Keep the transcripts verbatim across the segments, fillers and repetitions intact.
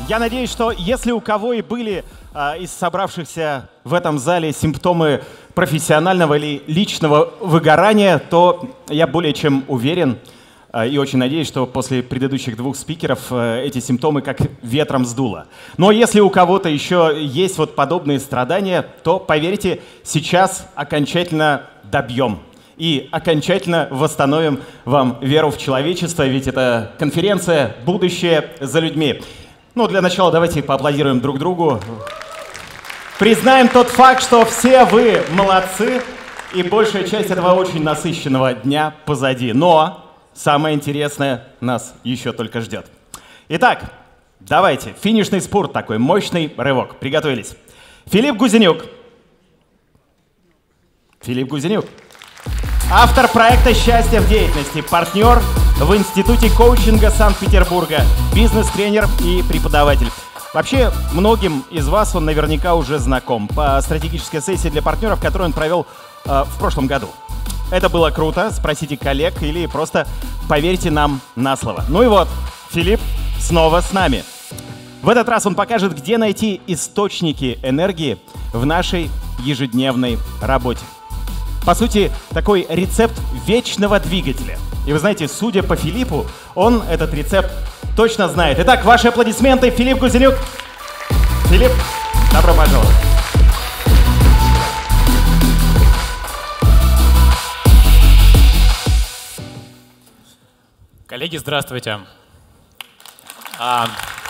Я надеюсь, что если у кого и были э, из собравшихся в этом зале симптомы профессионального или личного выгорания, то я более чем уверен э, и очень надеюсь, что после предыдущих двух спикеров э, эти симптомы как ветром сдуло. Но если у кого-то еще есть вот подобные страдания, то, поверьте, сейчас окончательно добьем. И окончательно восстановим вам веру в человечество, ведь это конференция «Будущее за людьми». Ну, для начала давайте поаплодируем друг другу. Признаем тот факт, что все вы молодцы, и большая часть этого очень насыщенного дня позади. Но самое интересное нас еще только ждет. Итак, давайте, финишный спорт такой, мощный рывок. Приготовились. Филипп Гузенюк. Филипп Гузенюк. Автор проекта «Счастье в деятельности», партнер в Институте коучинга Санкт-Петербурга, бизнес-тренер и преподаватель. Вообще, многим из вас он наверняка уже знаком по стратегической сессии для партнеров, которую он провел э, в прошлом году. Это было круто, спросите коллег или просто поверьте нам на слово. Ну и вот, Филипп снова с нами. В этот раз он покажет, где найти источники энергии в нашей ежедневной работе. По сути, такой рецепт вечного двигателя. И вы знаете, судя по Филиппу, он этот рецепт точно знает. Итак, ваши аплодисменты, Филипп Гузенюк. Филипп, добро пожаловать. Коллеги, здравствуйте. А...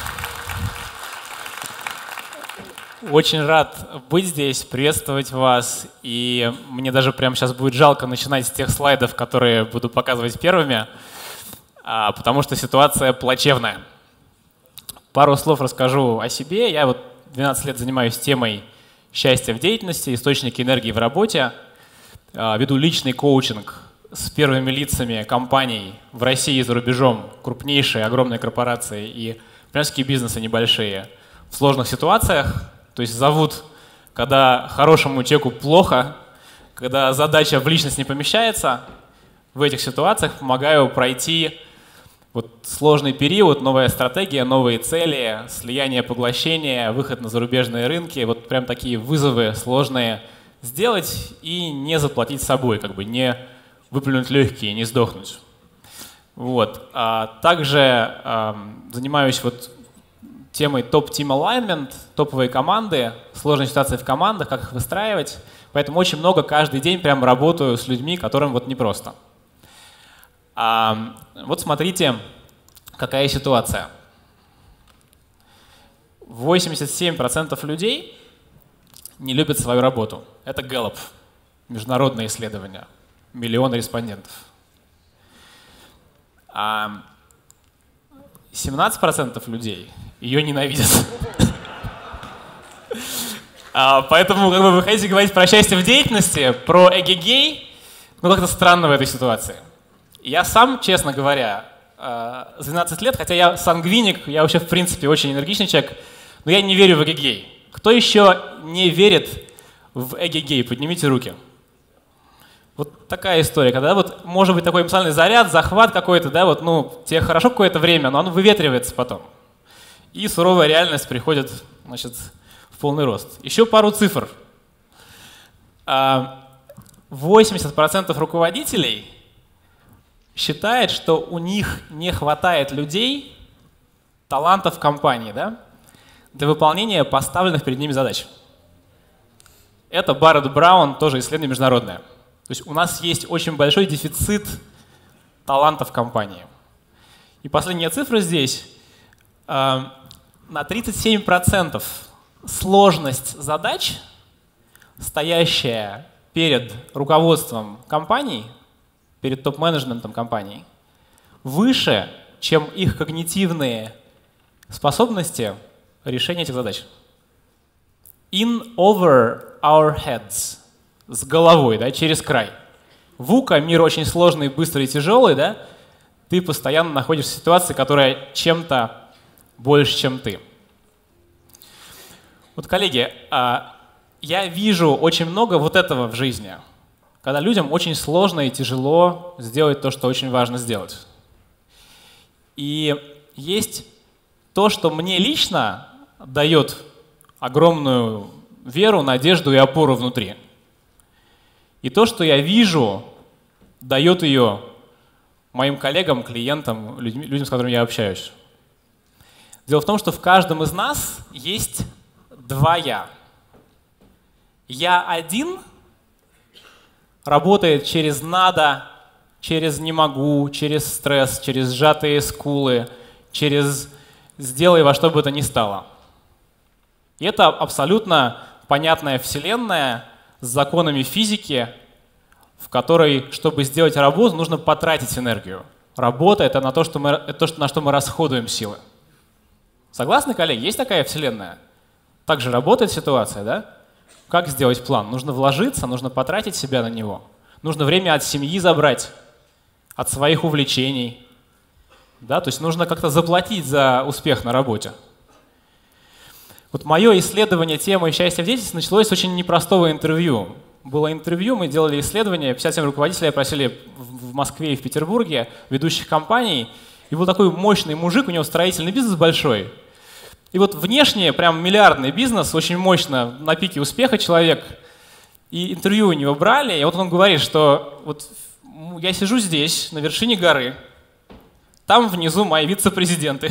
Очень рад быть здесь, приветствовать вас. И мне даже прямо сейчас будет жалко начинать с тех слайдов, которые буду показывать первыми, потому что ситуация плачевная. Пару слов расскажу о себе. Я вот двенадцать лет занимаюсь темой счастья в деятельности, источники энергии в работе. Веду личный коучинг с первыми лицами компаний в России и за рубежом, крупнейшие, огромные корпорации и прямские бизнесы небольшие в сложных ситуациях. То есть зовут, когда хорошему человеку плохо, когда задача в личность не помещается. В этих ситуациях помогаю пройти вот сложный период, новая стратегия, новые цели, слияние, поглощение, выход на зарубежные рынки. Вот прям такие вызовы сложные сделать и не заплатить собой, как бы не выплюнуть легкие, не сдохнуть. Вот. А также эм, занимаюсь вот темой топ-тим alignment, топовые команды, сложные ситуации в командах, как их выстраивать. Поэтому очень много каждый день прям работаю с людьми, которым вот непросто. А, вот смотрите, какая ситуация. восемьдесят семь процентов людей не любят свою работу. Это Гэллоп, международное исследование, миллион респондентов. А семнадцать процентов людей ее ненавидят. Поэтому, как бы, вы хотите говорить про счастье в деятельности, про эгегей, ну как-то странно в этой ситуации. Я сам, честно говоря, за двенадцать лет, хотя я сангвиник, я вообще в принципе очень энергичный человек, но я не верю в эгегей. Кто еще не верит в эгегей? Поднимите руки. Вот такая история, когда вот может быть такой эмоциональный заряд, захват какой-то, да, вот, ну, тебе хорошо какое-то время, но оно выветривается потом. И суровая реальность приходит, значит, в полный рост. Еще пару цифр. восемьдесят процентов руководителей считает, что у них не хватает людей, талантов в компании, да, для выполнения поставленных перед ними задач. Это Барретт Браун, тоже исследование международное. То есть у нас есть очень большой дефицит талантов в компании. И последняя цифра здесь. На тридцать семь процентов сложность задач, стоящая перед руководством компаний, перед топ-менеджментом компаний, выше, чем их когнитивные способности решения этих задач. In over our heads. С головой, да, через край. вука, мир очень сложный, быстрый и тяжелый, да, ты постоянно находишься в ситуации, которая чем-то больше, чем ты. Вот, коллеги, я вижу очень много вот этого в жизни, когда людям очень сложно и тяжело сделать то, что очень важно сделать. И есть то, что мне лично дает огромную веру, надежду и опору внутри. И то, что я вижу, дает ее моим коллегам, клиентам, людям, людям, с которыми я общаюсь. Дело в том, что в каждом из нас есть два «я». «Я один» работает через «надо», через «не могу», через стресс, через сжатые скулы, через «сделай во что бы то ни стало». И это абсолютно понятная вселенная с законами физики, в которой, чтобы сделать работу, нужно потратить энергию. Работа — это на то, что мы, это то, на что мы расходуем силы. Согласны, коллеги? Есть такая вселенная? Так же работает ситуация, да? Как сделать план? Нужно вложиться, нужно потратить себя на него. Нужно время от семьи забрать, от своих увлечений. Да? То есть нужно как-то заплатить за успех на работе. Вот мое исследование темы счастья в детстве началось с очень непростого интервью. Было интервью, мы делали исследование, пятьдесят семь руководителей опросили в Москве и в Петербурге, ведущих компаний. И был такой мощный мужик, у него строительный бизнес большой. И вот внешне прям миллиардный бизнес, очень мощно, на пике успеха человек. И интервью у него брали, и вот он говорит, что вот я сижу здесь, на вершине горы, там внизу мои вице-президенты.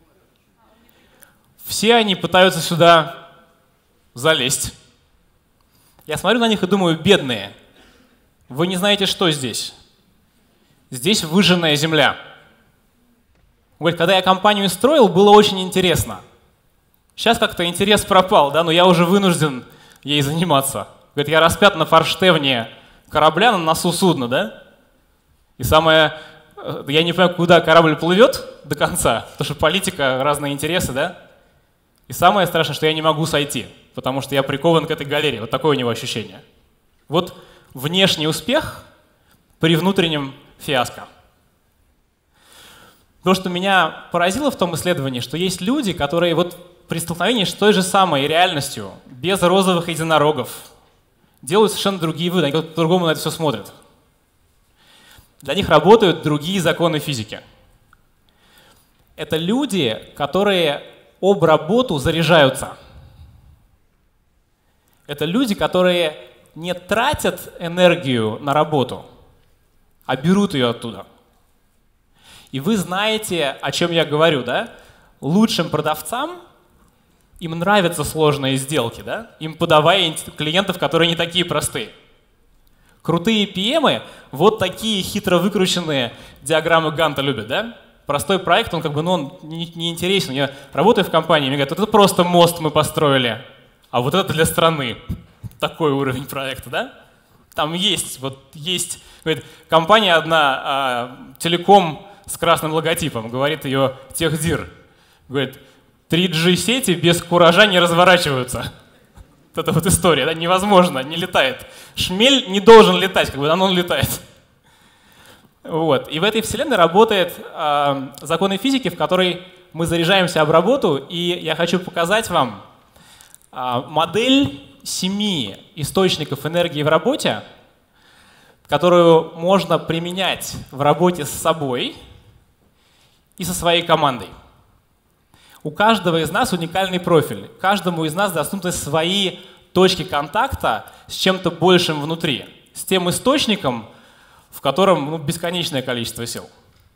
Все они пытаются сюда залезть. Я смотрю на них и думаю, бедные, вы не знаете, что здесь. Здесь выжженная земля. Он говорит, когда я компанию строил, было очень интересно. Сейчас как-то интерес пропал, да, но я уже вынужден ей заниматься. Говорит, я распят на форштевне корабля на носу судна, да? И самое, я не понимаю, куда корабль плывет до конца, потому что политика, разные интересы, да? И самое страшное, что я не могу сойти, потому что я прикован к этой галерее. Вот такое у него ощущение. Вот внешний успех при внутреннем фиаско. То, что меня поразило в том исследовании, что есть люди, которые вот при столкновении с той же самой реальностью, без розовых единорогов, делают совершенно другие выводы, они по-другому на это все смотрят. Для них работают другие законы физики. Это люди, которые об работу заряжаются. Это люди, которые не тратят энергию на работу, а берут ее оттуда. И вы знаете, о чем я говорю, да? Лучшим продавцам им нравятся сложные сделки, да? Им подавая клиентов, которые не такие простые. Крутые пи эмы вот такие хитро выкрученные диаграммы Ганта любят, да? Простой проект, он как бы, ну, он не, не интересен. Я работаю в компании, мне говорят, это просто мост мы построили, а вот это для страны. Такой уровень проекта, да? Там есть, вот есть, говорит, компания одна, а, телеком с красным логотипом, говорит ее Техдир. Говорит, три джи сети без куража не разворачиваются. Вот это вот история, да, невозможно, не летает. Шмель не должен летать, как бы, но он летает. Вот. И в этой вселенной работает э, законы физики, в которой мы заряжаемся об работу, и я хочу показать вам э, модель семи источников энергии в работе, которую можно применять в работе с собой и со своей командой. У каждого из нас уникальный профиль. Каждому из нас доступны свои точки контакта с чем-то большим внутри, с тем источником, в котором ну, бесконечное количество сил.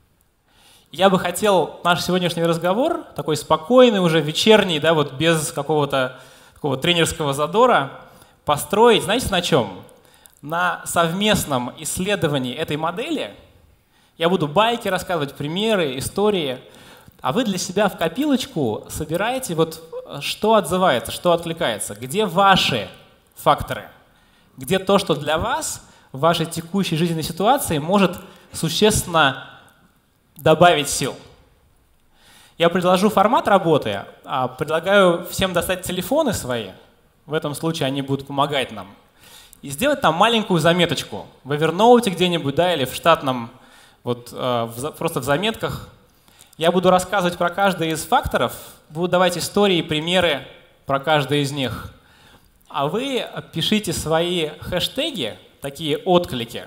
Я бы хотел наш сегодняшний разговор, такой спокойный, уже вечерний, да, вот без какого-то такого тренерского задора, построить, знаете, на чем? На совместном исследовании этой модели. Я буду байки рассказывать, примеры, истории, а вы для себя в копилочку собираете, вот, что отзывается, что откликается, где ваши факторы, где то, что для вас в вашей текущей жизненной ситуации может существенно добавить сил. Я предложу формат работы, предлагаю всем достать телефоны свои, в этом случае они будут помогать нам, и сделать там маленькую заметочку в Evernote где-нибудь, да, или в штатном, вот, просто в заметках. Я буду рассказывать про каждый из факторов, буду давать истории и примеры про каждый из них. А вы пишите свои хэштеги, такие отклики.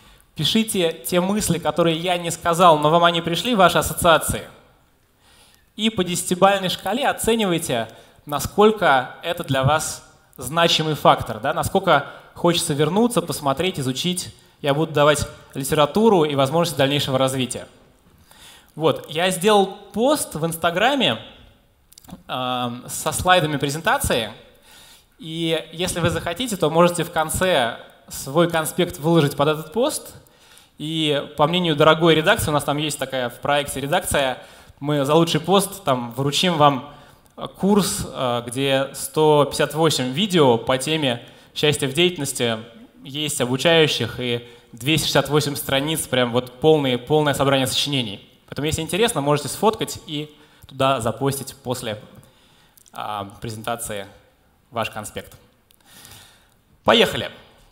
Пишите те мысли, которые я не сказал, но вам они пришли, ваши ассоциации. И по десятибалльной шкале оценивайте, насколько это для вас значимый фактор, да? Насколько хочется вернуться, посмотреть, изучить. Я буду давать литературу и возможности дальнейшего развития. Вот, я сделал пост в Инстаграме э, со слайдами презентации. И если вы захотите, то можете в конце свой конспект выложить под этот пост. И по мнению дорогой редакции, у нас там есть такая в проекте редакция, мы за лучший пост там вручим вам курс, где сто пятьдесят восемь видео по теме «Счастье в деятельности», есть обучающих, и двести шестьдесят восемь страниц, прям вот полные, полное собрание сочинений. Поэтому, если интересно, можете сфоткать и туда запостить после а, презентации ваш конспект. Поехали.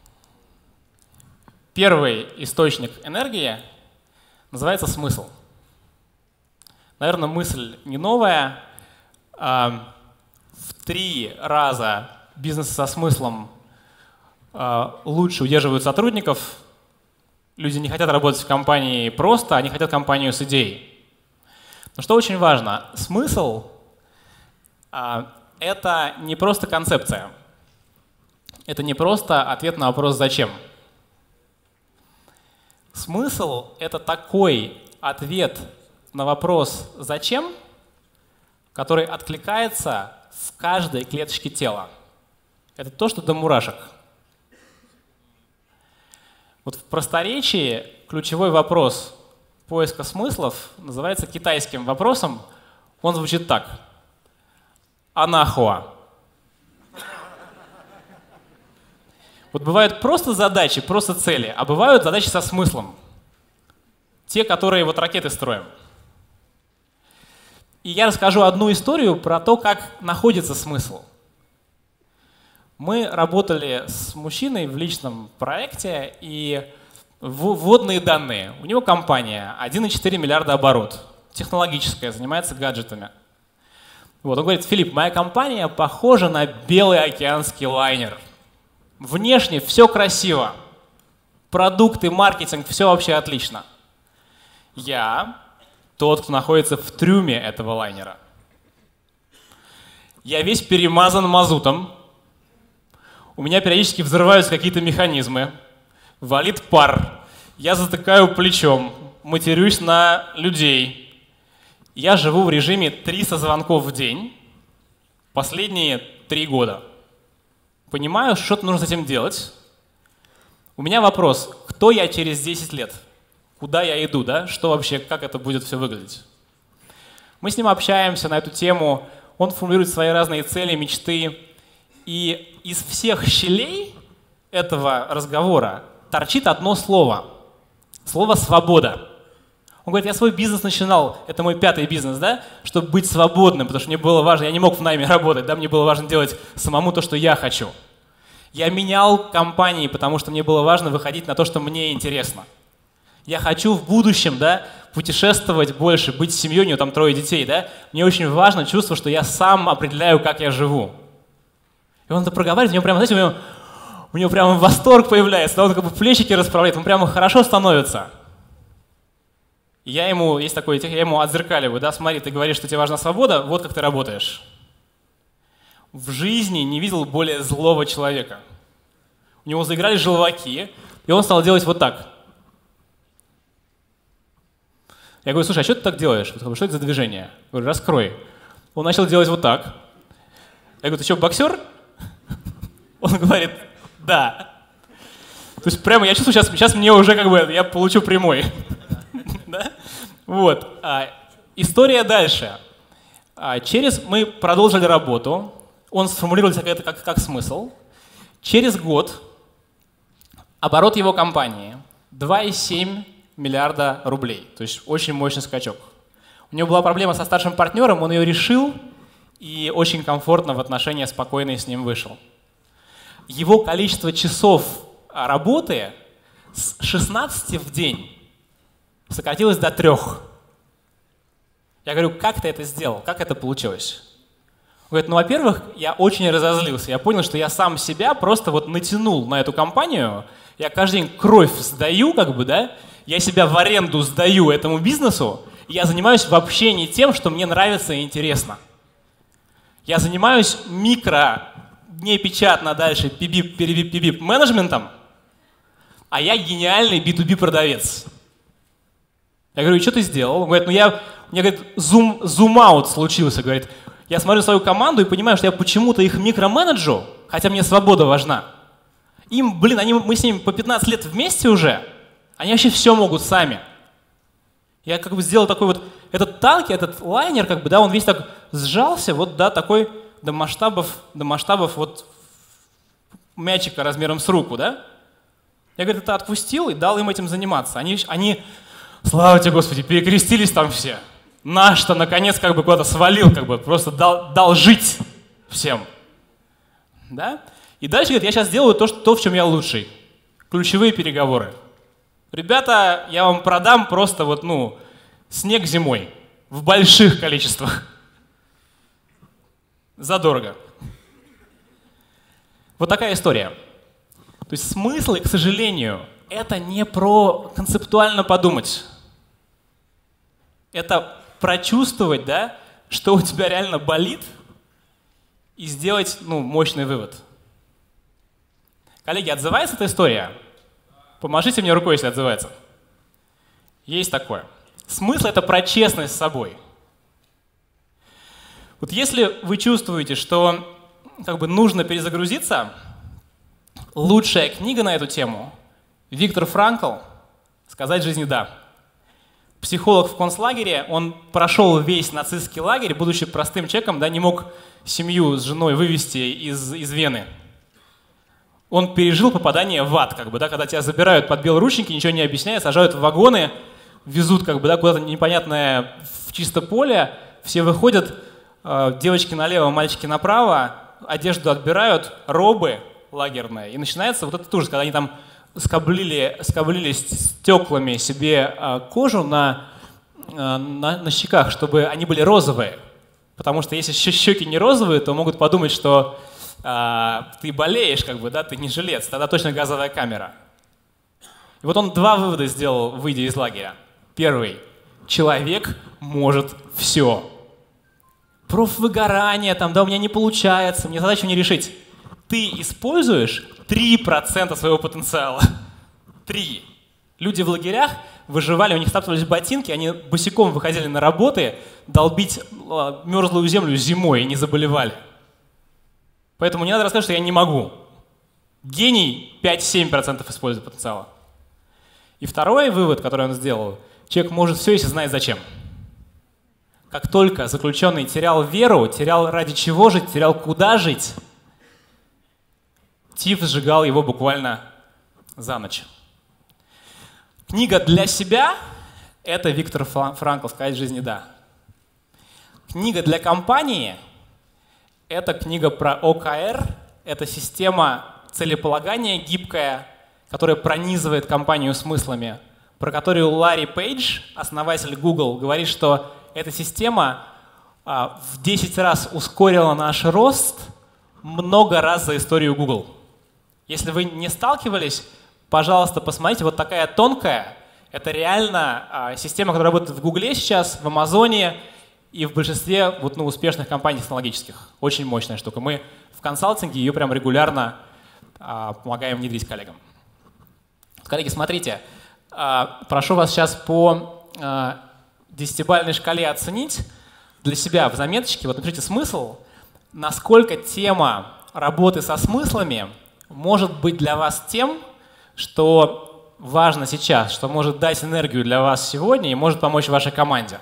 Первый источник энергии называется смысл. Наверное, мысль не новая. В три раза бизнесы со смыслом лучше удерживают сотрудников. Люди не хотят работать в компании просто, они хотят компанию с идеей. Но что очень важно, смысл — это не просто концепция. Это не просто ответ на вопрос «зачем?». Смысл — это такой ответ на вопрос «зачем?», который откликается в каждой клеточке тела. Это то, что до мурашек. Вот в просторечии ключевой вопрос поиска смыслов называется китайским вопросом. Он звучит так. Анахуа. Вот бывают просто задачи, просто цели, а бывают задачи со смыслом. Те, которые вот ракеты строим. И я расскажу одну историю про то, как находится смысл. Мы работали с мужчиной в личном проекте, и вводные данные. У него компания, один и четыре миллиарда оборот, технологическая, занимается гаджетами. Вот, он говорит: Филипп, моя компания похожа на белый океанский лайнер. Внешне все красиво. Продукты, маркетинг, все вообще отлично. Я тот, кто находится в трюме этого лайнера. Я весь перемазан мазутом. У меня периодически взрываются какие-то механизмы. Валит пар. Я затыкаю плечом. Матерюсь на людей. Я живу в режиме триста звонков в день. Последние три года. Понимаю, что-то нужно с этим делать. У меня вопрос: кто я через десять лет? Куда я иду, да? Что вообще, как это будет все выглядеть? Мы с ним общаемся на эту тему, он формулирует свои разные цели, мечты. И из всех щелей этого разговора торчит одно слово. Слово «свобода». Он говорит: я свой бизнес начинал, это мой пятый бизнес, да, чтобы быть свободным, потому что мне было важно, я не мог в найме работать, да, мне было важно делать самому то, что я хочу. Я менял компании, потому что мне было важно выходить на то, что мне интересно. Я хочу в будущем, да, путешествовать больше, быть с семьей, у него там трое детей, да. Мне очень важно чувство, что я сам определяю, как я живу. И он это проговаривает, у него прямо, знаете, у него, у него прямо восторг появляется, да, он как бы плечики расправляет, он прямо хорошо становится. И я ему, есть такой, я ему отзеркаливаю, да, смотри, ты говоришь, что тебе важна свобода, вот как ты работаешь. В жизни не видел более злого человека. У него заиграли желваки, и он стал делать вот так. Я говорю: слушай, а что ты так делаешь? Что это за движение? Я говорю: раскрой. Он начал делать вот так. Я говорю: ты что, боксер? Он говорит: да. То есть прямо я чувствую, сейчас, сейчас мне уже как бы, я получу прямой. Да? Вот. А, история дальше. А, через мы продолжили работу. Он сформулировал это как, как смысл. Через год оборот его компании два и семь миллиарда рублей. То есть очень мощный скачок. У него была проблема со старшим партнером, он ее решил и очень комфортно в отношения спокойно с ним вышел. Его количество часов работы с шестнадцати в день сократилось до трех. Я говорю: как ты это сделал? Как это получилось? Он говорит: ну, во-первых, я очень разозлился. Я понял, что я сам себя просто вот натянул на эту компанию. Я каждый день кровь сдаю, как бы, да? Я себя в аренду сдаю этому бизнесу, я занимаюсь вообще не тем, что мне нравится и интересно. Я занимаюсь микро, непечатно дальше, пибип, перебип, пибип менеджментом, а я гениальный би ту би продавец. Я говорю, и что ты сделал? Он говорит, ну я, мне говорит, зум, зум-аут случился, говорит. Я смотрю свою команду и понимаю, что я почему-то их микроменеджу, хотя мне свобода важна. Им, блин, они, мы с ними по пятнадцать лет вместе уже, они вообще все могут сами. Я как бы сделал такой вот, этот танк, этот лайнер, как бы, да, он весь так сжался, вот, да, такой до масштабов, до масштабов вот мячика размером с руку, да. Я, говорит, это отпустил и дал им этим заниматься. Они, они слава тебе, Господи, перекрестились там все. Наш-то, наконец, как бы куда-то свалил, как бы просто дал, дал жить всем. Да? И дальше, говорит, я сейчас делаю то, что, то, в чем я лучший. Ключевые переговоры. Ребята, я вам продам просто вот, ну, снег зимой. В больших количествах. Задорого. Вот такая история. То есть смыслы, к сожалению, это не про концептуально подумать. Это прочувствовать, да, что у тебя реально болит, и сделать, ну, мощный вывод. Коллеги, отзывается эта история? Помашите мне рукой, если отзывается. Есть такое. Смысл — это про честность с собой. Вот если вы чувствуете, что как бы нужно перезагрузиться, лучшая книга на эту тему — Виктор Франкл «Сказать жизни да». Психолог в концлагере, он прошел весь нацистский лагерь, будучи простым человеком, да, не мог семью с женой вывести из, из Вены. Он пережил попадание в ад, как бы, да, когда тебя забирают под белоручники, ничего не объясняя, сажают в вагоны, везут как бы, да, куда-то непонятное в чисто поле, все выходят, э, девочки налево, мальчики направо, одежду отбирают, робы лагерные, и начинается вот этот ужас, когда они там скоблили, скоблили стеклами себе э, кожу на, э, на, на щеках, чтобы они были розовые. Потому что если щеки не розовые, то могут подумать, что э, ты болеешь, как бы, да, ты не жилец, тогда точно газовая камера. И вот он два вывода сделал, выйдя из лагеря. Первый. Человек может все. Профвыгорание, там, да, у меня не получается, мне задачу не решить. Ты используешь три процента своего потенциала. три. Люди в лагерях выживали, у них стаптывались ботинки, они босиком выходили на работы долбить мерзлую землю зимой и не заболевали. Поэтому не надо рассказывать, что я не могу. Гений пять-семь процентов использует потенциала. И второй вывод, который он сделал, человек может все, если знает зачем. Как только заключенный терял веру, терял ради чего жить, терял куда жить, Тиф сжигал его буквально за ночь. Книга для себя — это Виктор Франкл «Сказать жизни да». Книга для компании — это книга про о ка эр, это система целеполагания гибкая, которая пронизывает компанию смыслами, про которую Ларри Пейдж, основатель Google, говорит, что эта система а, в десять раз ускорила наш рост много раз за историю Google. Если вы не сталкивались, пожалуйста, посмотрите, вот такая тонкая, это реально а, система, которая работает в Гугле сейчас, в Амазоне и в большинстве вот, ну, успешных компаний технологических. Очень мощная штука. Мы в консалтинге ее прям регулярно а, помогаем внедрить коллегам. Коллеги, смотрите, а, прошу вас сейчас по а, десятибалльной шкале оценить для себя в заметочке, вот напишите смысл, насколько тема работы со смыслами может быть для вас тем, что важно сейчас, что может дать энергию для вас сегодня и может помочь вашей команде.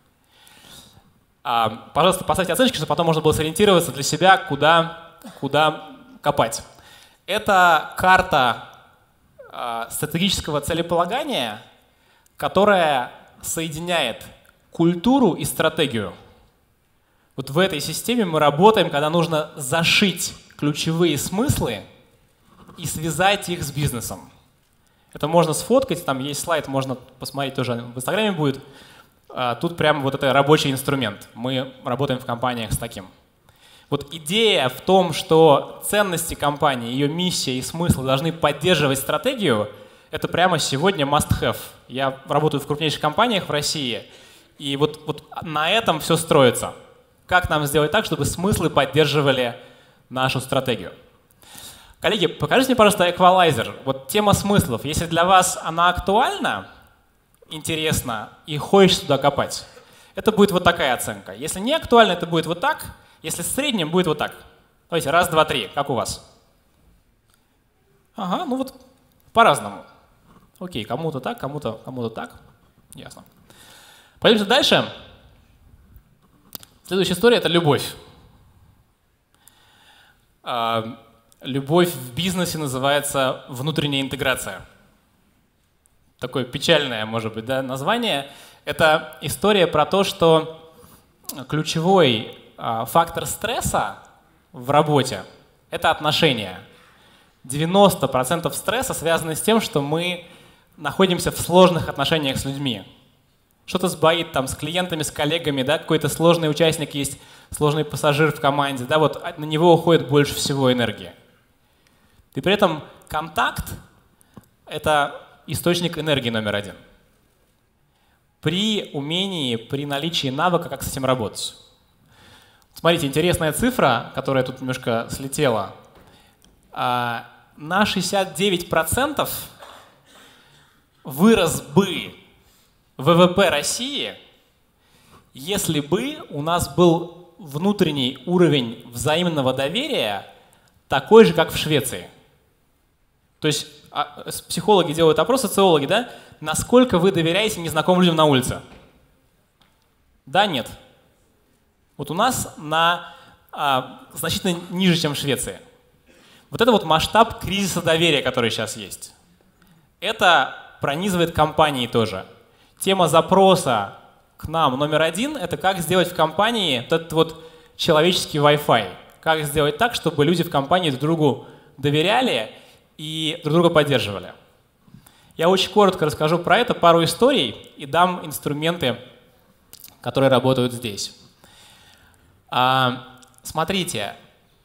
А, пожалуйста, поставьте оценочки, чтобы потом можно было сориентироваться для себя, куда, куда копать. Это карта а, стратегического целеполагания, которая соединяет культуру и стратегию. Вот в этой системе мы работаем, когда нужно зашить ключевые смыслы и связать их с бизнесом. Это можно сфоткать, там есть слайд, можно посмотреть, тоже в Инстаграме будет. Тут прям вот это рабочий инструмент. Мы работаем в компаниях с таким. Вот идея в том, что ценности компании, ее миссия и смысл должны поддерживать стратегию, это прямо сегодня must have. Я работаю в крупнейших компаниях в России, И вот, вот на этом все строится. Как нам сделать так, чтобы смыслы поддерживали нашу стратегию? Коллеги, покажите мне, пожалуйста, эквалайзер. Вот тема смыслов. Если для вас она актуальна, интересна и хочешь туда копать, это будет вот такая оценка. Если не актуально, это будет вот так. Если в среднем, будет вот так. Давайте, раз, два, три. Как у вас? Ага, ну вот по-разному. Окей, кому-то так, кому-то кому-то так. Ясно. Пойдемте дальше. Следующая история — это любовь. А, любовь в бизнесе называется внутренняя интеграция. Такое печальное, может быть, да, название. Это история про то, что ключевой а, фактор стресса в работе — это отношения. девяносто процентов стресса связано с тем, что мы находимся в сложных отношениях с людьми. Что-то сбоит там с клиентами, с коллегами, да, какой-то сложный участник есть, сложный пассажир в команде, да, вот на него уходит больше всего энергии. И при этом контакт — это источник энергии номер один. При умении, при наличии навыка, как с этим работать. Смотрите, интересная цифра, которая тут немножко слетела. На шестьдесят девять процентов вырос бы ВВП России, если бы у нас был внутренний уровень взаимного доверия такой же, как в Швеции. То есть психологи делают опрос, социологи, да? Насколько вы доверяете незнакомым людям на улице? Да, нет. Вот у нас на а, значительно ниже, чем в Швеции. Вот это вот масштаб кризиса доверия, который сейчас есть. Это пронизывает компании тоже. Тема запроса к нам номер один — это как сделать в компании вот этот вот человеческий Wi-Fi. Как сделать так, чтобы люди в компании друг другу доверяли и друг друга поддерживали. Я очень коротко расскажу про это, пару историй, и дам инструменты, которые работают здесь. А, смотрите,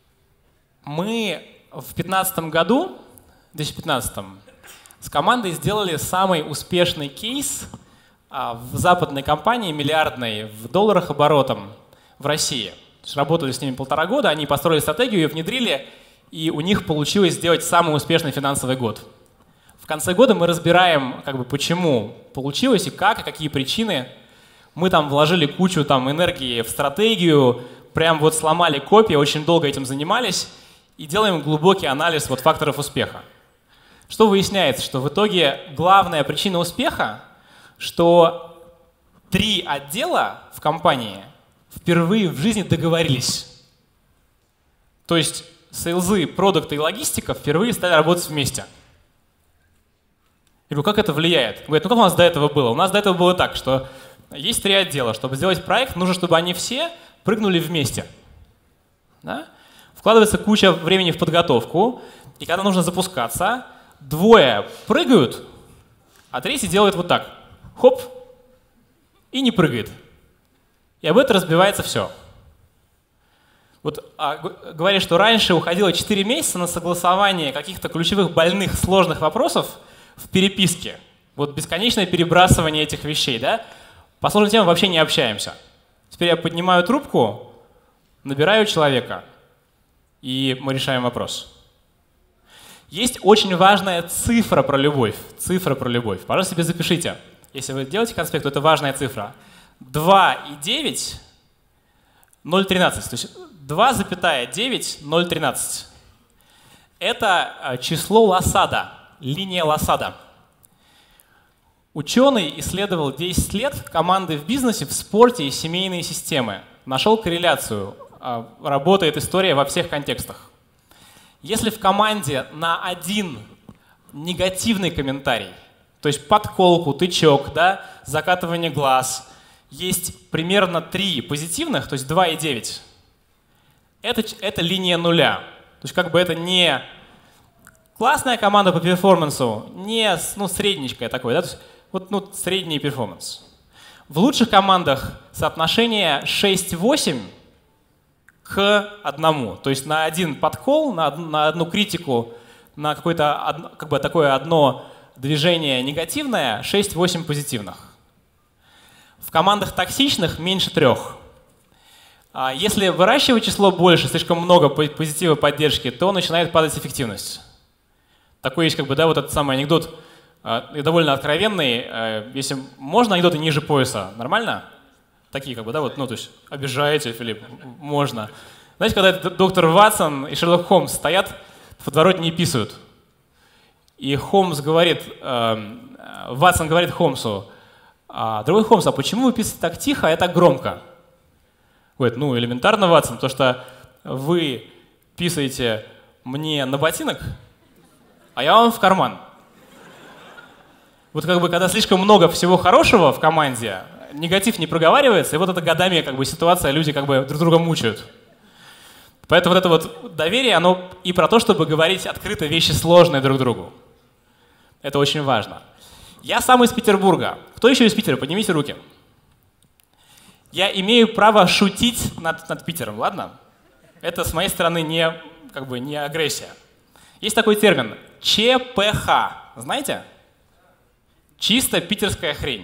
мы в две тысячи пятнадцатом году, в две тысячи пятнадцатом, с командой сделали самый успешный кейс а, в западной компании, миллиардной, в долларах оборотом в России. То есть работали с ними полтора года, они построили стратегию, ее внедрили, и у них получилось сделать самый успешный финансовый год. В конце года мы разбираем, как бы, почему получилось и как, и какие причины. Мы там вложили кучу там, энергии в стратегию, прям вот сломали копии, очень долго этим занимались и делаем глубокий анализ вот факторов успеха. Что выясняется? Что в итоге главная причина успеха, что три отдела в компании впервые в жизни договорились. То есть сейлзы, продукты и логистика впервые стали работать вместе. Я говорю, как это влияет? Говорят, ну как у нас до этого было? У нас до этого было так, что есть три отдела. Чтобы сделать проект, нужно, чтобы они все прыгнули вместе. Да? Вкладывается куча времени в подготовку, и когда нужно запускаться, двое прыгают, а третий делает вот так. Хоп, и не прыгает. И об этом разбивается все. Вот а, говорят, что раньше уходило четыре месяца на согласование каких-то ключевых больных сложных вопросов в переписке. Вот бесконечное перебрасывание этих вещей. Да? По сложным темам вообще не общаемся. Теперь я поднимаю трубку, набираю человека, и мы решаем вопрос. Есть очень важная цифра про любовь. Цифра про любовь. Пожалуйста, себе запишите. Если вы делаете конспект, то это важная цифра. два и девять, ноль целых тринадцать. То есть два целых девять, ноль целых тринадцать. Это число Лосада, линия Лосада. Ученый исследовал десять лет команды в бизнесе, в спорте и семейные системы. Нашел корреляцию. Работает история во всех контекстах. Если в команде на один негативный комментарий, то есть подколку, тычок, да, закатывание глаз, есть примерно три позитивных, то есть два и девять, это, это линия нуля. То есть как бы это не классная команда по перформансу, не ну, средненькая такой, да, то есть вот ну, средний перформанс. В лучших командах соотношение шесть-восемь к одному. То есть на один подкол, на одну, на одну критику, на какое-то как бы такое одно движение негативное, шесть-восемь позитивных. В командах токсичных меньше трех. Если выращивать число больше, слишком много позитива, поддержки, то начинает падать эффективность. Такой есть, как бы, да, вот этот самый анекдот, довольно откровенный. Если можно, анекдоты ниже пояса. Нормально? Такие, как бы, да, вот, ну, то есть, обижаете, Филипп, можно. Знаете, когда доктор Ватсон и Шерлок Холмс стоят в подворотне и писают. И Холмс говорит, э, Ватсон говорит Холмсу: «Дорогой Холмс, а почему вы писаете так тихо, а я так громко?» Говорит: ну, элементарно, Ватсон, потому что вы писаете мне на ботинок, а я вам в карман. Вот как бы, когда слишком много всего хорошего в команде, негатив не проговаривается, и вот это годами как бы ситуация, люди как бы друг друга мучают. Поэтому вот это вот доверие, оно и про то, чтобы говорить открыто вещи сложные друг другу. Это очень важно. Я сам из Петербурга. Кто еще из Питера? Поднимите руки. Я имею право шутить над, над Питером, ладно? Это с моей стороны не, как бы, не агрессия. Есть такой термин ЧПХ. Знаете? Чисто питерская хрень.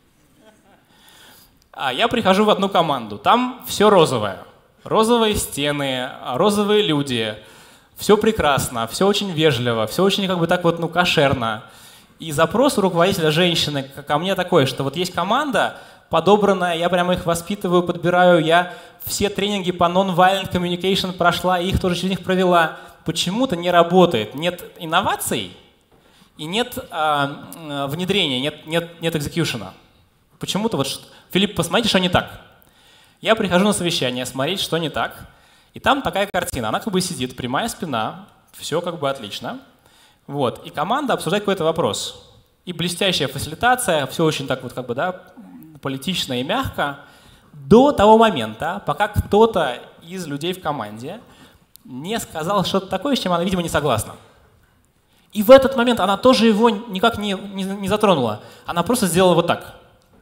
А я прихожу в одну команду. Там все розовое. Розовые стены, розовые люди. Все прекрасно, все очень вежливо, все очень как бы так вот, ну, кошерно. И запрос у руководителя женщины ко мне такой, что вот есть команда подобранная, я прямо их воспитываю, подбираю, я все тренинги по non-violent communication прошла, и их тоже через них провела. Почему-то не работает, нет инноваций и нет а, внедрения, нет, нет, нет экзекьюшена. Почему-то вот, Филипп, посмотрите, что не так. Я прихожу на совещание смотреть, что не так, и там такая картина, она как бы сидит, прямая спина, все как бы отлично. Вот. И команда обсуждает какой-то вопрос. И блестящая фасилитация, все очень так вот как бы, да, политично и мягко, до того момента, пока кто-то из людей в команде не сказал что-то такое, с чем она, видимо, не согласна. И в этот момент она тоже его никак не, не, не затронула. Она просто сделала вот так.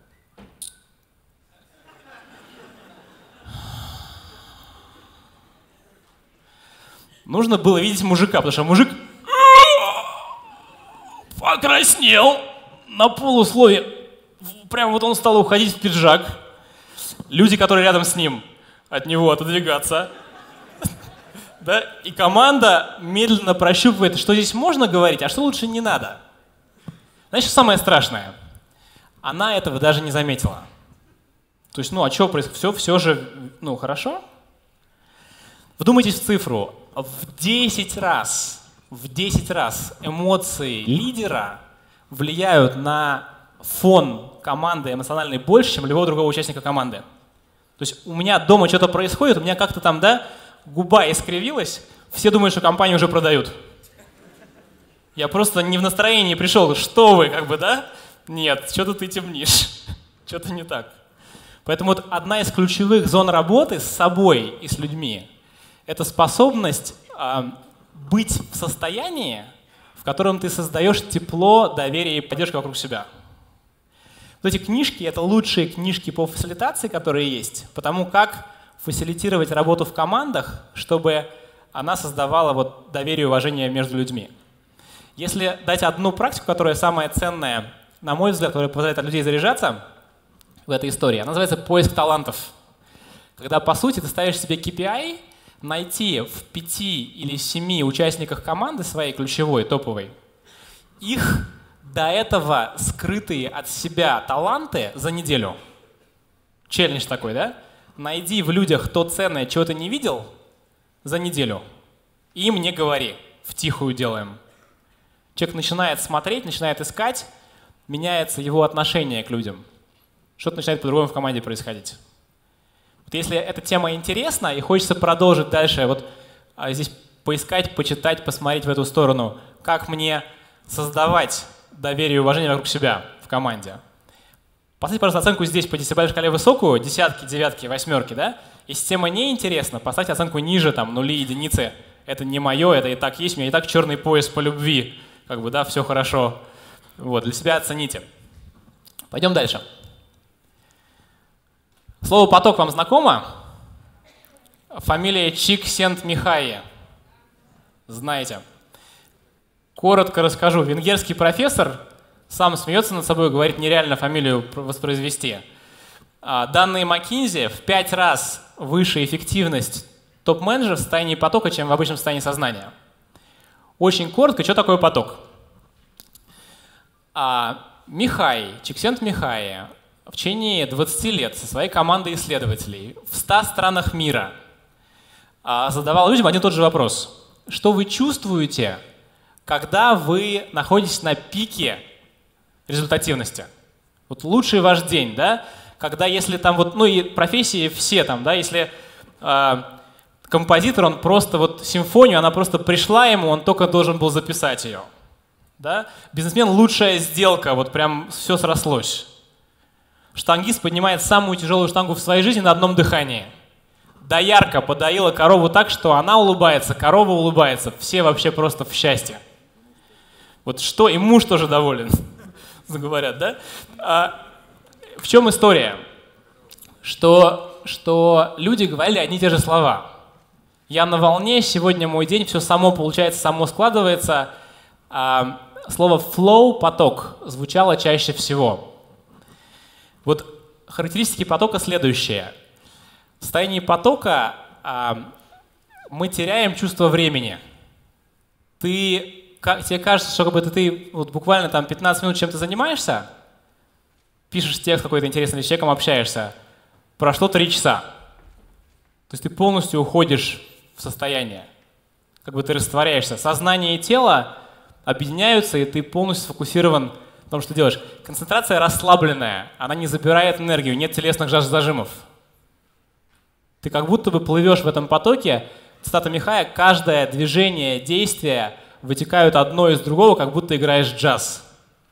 Нужно было видеть мужика, потому что мужик покраснел на полуслове. Прямо вот он стал уходить в пиджак. Люди, которые рядом с ним, от него отодвигаться. Да? И команда медленно прощупывает, что здесь можно говорить, а что лучше не надо. Знаешь, что самое страшное? Она этого даже не заметила. То есть, ну, а что происходит? Все, все же, ну, хорошо? Вдумайтесь в цифру. В десять раз, в десять раз эмоции лидера влияют на фон команды эмоциональный больше, чем любого другого участника команды. То есть у меня дома что-то происходит, у меня как-то там, да, губа искривилась, все думают, что компанию уже продают. Я просто не в настроении пришел, что вы, как бы, да? Нет, что-то ты темнишь, что-то не так. Поэтому вот одна из ключевых зон работы с собой и с людьми — это способность э, быть в состоянии, в котором ты создаешь тепло, доверие и поддержку вокруг себя. Вот эти книжки — это лучшие книжки по фасилитации, которые есть, потому как фасилитировать работу в командах, чтобы она создавала вот доверие и уважение между людьми. Если дать одну практику, которая самая ценная, на мой взгляд, которая позволяет от людей заряжаться в этой истории, она называется поиск талантов. Когда, по сути, ты ставишь себе кей пи ай, найти в пяти или семи участниках команды своей ключевой, топовой, их до этого скрытые от себя таланты за неделю. Челлендж такой, да? Найди в людях то ценное, чего ты не видел, за неделю. И им не говори, втихую делаем. Человек начинает смотреть, начинает искать, меняется его отношение к людям. Что-то начинает по-другому в команде происходить. Вот если эта тема интересна и хочется продолжить дальше, вот а, здесь поискать, почитать, посмотреть в эту сторону, как мне создавать доверие и уважение вокруг себя в команде. Поставьте, пожалуйста, оценку здесь по десятибалльной шкале высокую, десятки, девятки, восьмерки, да? Если тема не интересна, поставьте оценку ниже, там, нули, единицы. Это не мое, это и так есть, у меня и так черный пояс по любви. Как бы, да, все хорошо. Вот, для себя оцените. Пойдем дальше. Слово «поток» вам знакомо? Фамилия Чиксент-Михай. Знаете. Коротко расскажу. Венгерский профессор сам смеется над собой, говорит, нереально фамилию воспроизвести. Данные McKinsey в пять раз выше эффективность топ-менеджеров в состоянии потока, чем в обычном состоянии сознания. Очень коротко, что такое поток? А, Михай, Чиксент-Михай в течение двадцати лет со своей командой исследователей в ста странах мира а, задавал людям один и тот же вопрос. Что вы чувствуете, когда вы находитесь на пике результативности? Вот лучший ваш день, да? Когда если там вот, ну и профессии все там, да, если э, композитор, он просто вот симфонию, она просто пришла ему, он только должен был записать ее, да? Бизнесмен — лучшая сделка, вот прям все срослось. Штангист поднимает самую тяжелую штангу в своей жизни на одном дыхании. Доярка подоила корову так, что она улыбается, корова улыбается, все вообще просто в счастье. Вот что, и муж тоже доволен, говорят, да? А, в чем история? Что, что люди говорили одни и те же слова. Я на волне, сегодня мой день, все само получается, само складывается. А, слово flow, поток, звучало чаще всего. Вот характеристики потока следующие. В состоянии потока а, мы теряем чувство времени. Ты, как, тебе кажется, что как бы ты, ты вот буквально там пятнадцать минут чем-то занимаешься, пишешь текст какой-то интересный, с человеком общаешься, прошло три часа. То есть ты полностью уходишь в состояние, как бы ты растворяешься. Сознание и тело объединяются, и ты полностью сфокусирован в том, что ты делаешь. Концентрация расслабленная, она не забирает энергию, нет телесных зажимов. Ты как будто бы плывешь в этом потоке. Цитата Михая: каждое движение, действие вытекают одно из другого, как будто играешь джаз.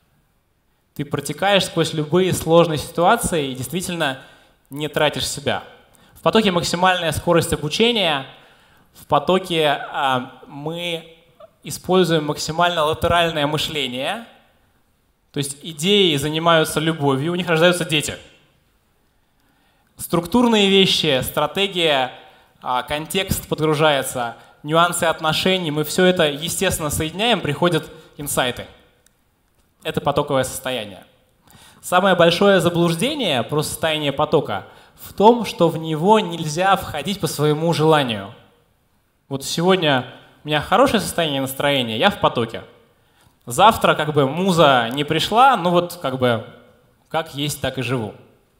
Ты протекаешь сквозь любые сложные ситуации и действительно не тратишь себя. В потоке максимальная скорость обучения, в потоке а, мы используем максимально латеральное мышление, то есть идеи занимаются любовью, у них рождаются дети. Структурные вещи, стратегия, а, контекст подгружается, нюансы отношений, мы все это естественно соединяем, приходят инсайты. Это потоковое состояние. Самое большое заблуждение про состояние потока в том, что в него нельзя входить по своему желанию. Вот сегодня у меня хорошее состояние настроения, я в потоке. Завтра как бы муза не пришла, ну вот как бы как есть, так и живу.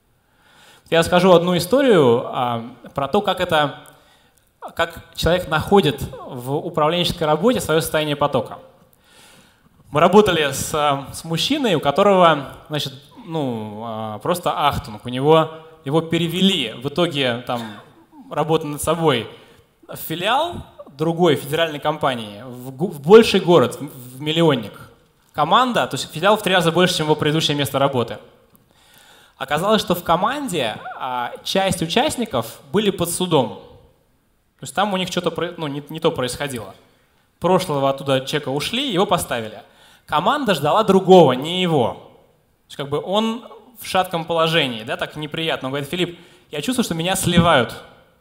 Я расскажу одну историю а, про то, как это, как человек находит в управленческой работе свое состояние потока. Мы работали с, с мужчиной, у которого, значит, ну, просто ахтунг. У него его перевели в итоге там работы над собой в филиал другой федеральной компании, в, в больший город, в миллионник. Команда, то есть филиал в три раза больше, чем его предыдущее место работы. Оказалось, что в команде а, часть участников были под судом. То есть там у них что-то ну, не, не то происходило. Прошлого оттуда человека ушли, его поставили. Команда ждала другого, не его. То есть как бы он в шатком положении, да, так неприятно. Он говорит: Филипп, я чувствую, что меня сливают.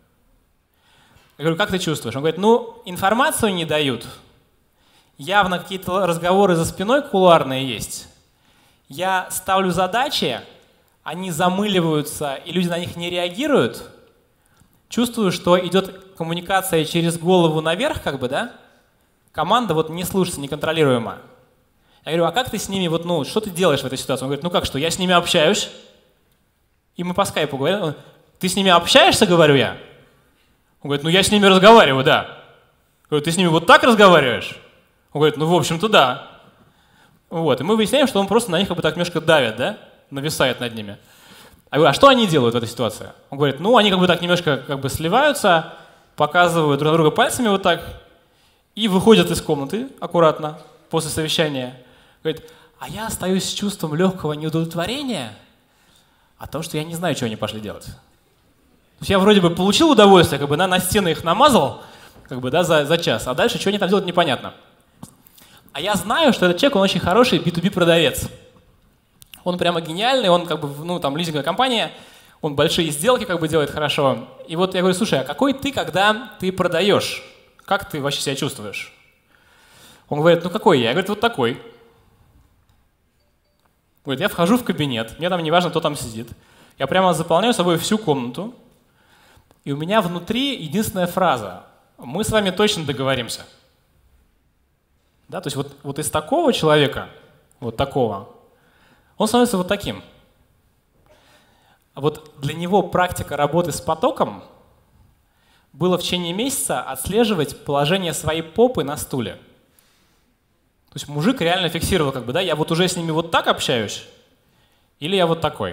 Я говорю: как ты чувствуешь? Он говорит: ну, информацию не дают. Явно какие-то разговоры за спиной кулуарные есть. Я ставлю задачи, они замыливаются, и люди на них не реагируют. Чувствую, что идет коммуникация через голову наверх, как бы, да? Команда вот не слушается, неконтролируемо. Я говорю: а как ты с ними, вот, ну, что ты делаешь в этой ситуации? Он говорит: ну как что, я с ними общаюсь. И мы по скайпу говорим: ты с ними общаешься, говорю я? Он говорит: ну я с ними разговариваю, да. Я говорю: ты с ними вот так разговариваешь? Он говорит: ну в общем-то да. Вот, и мы выясняем, что он просто на них как бы так немножко давит, да, нависает над ними. Я говорю: а что они делают в этой ситуации? Он говорит: ну они как бы так немножко как бы сливаются, показывают друг на друга пальцами вот так и выходят из комнаты аккуратно после совещания. Говорит: а я остаюсь с чувством легкого неудовлетворения от того, что я не знаю, что они пошли делать. То есть я вроде бы получил удовольствие, как бы, да, на стены их намазал, как бы, да, за, за час, а дальше что они там делают, непонятно. А я знаю, что этот человек, он очень хороший би ту би продавец. Он прямо гениальный, он как бы, ну, там, лизинговая компания, он большие сделки как бы делает хорошо. И вот я говорю: слушай, а какой ты, когда ты продаешь? Как ты вообще себя чувствуешь? Он говорит: ну какой я? Я говорю: вот такой. Говорит: я вхожу в кабинет, мне там не важно, кто там сидит. Я прямо заполняю собой всю комнату, и у меня внутри единственная фраза: мы с вами точно договоримся. Да, то есть вот, вот из такого человека, вот такого, он становится вот таким. А вот для него практика работы с потоком было в течение месяца отслеживать положение своей попы на стуле. То есть мужик реально фиксировал, как бы, да, я вот уже с ними вот так общаюсь, или я вот такой.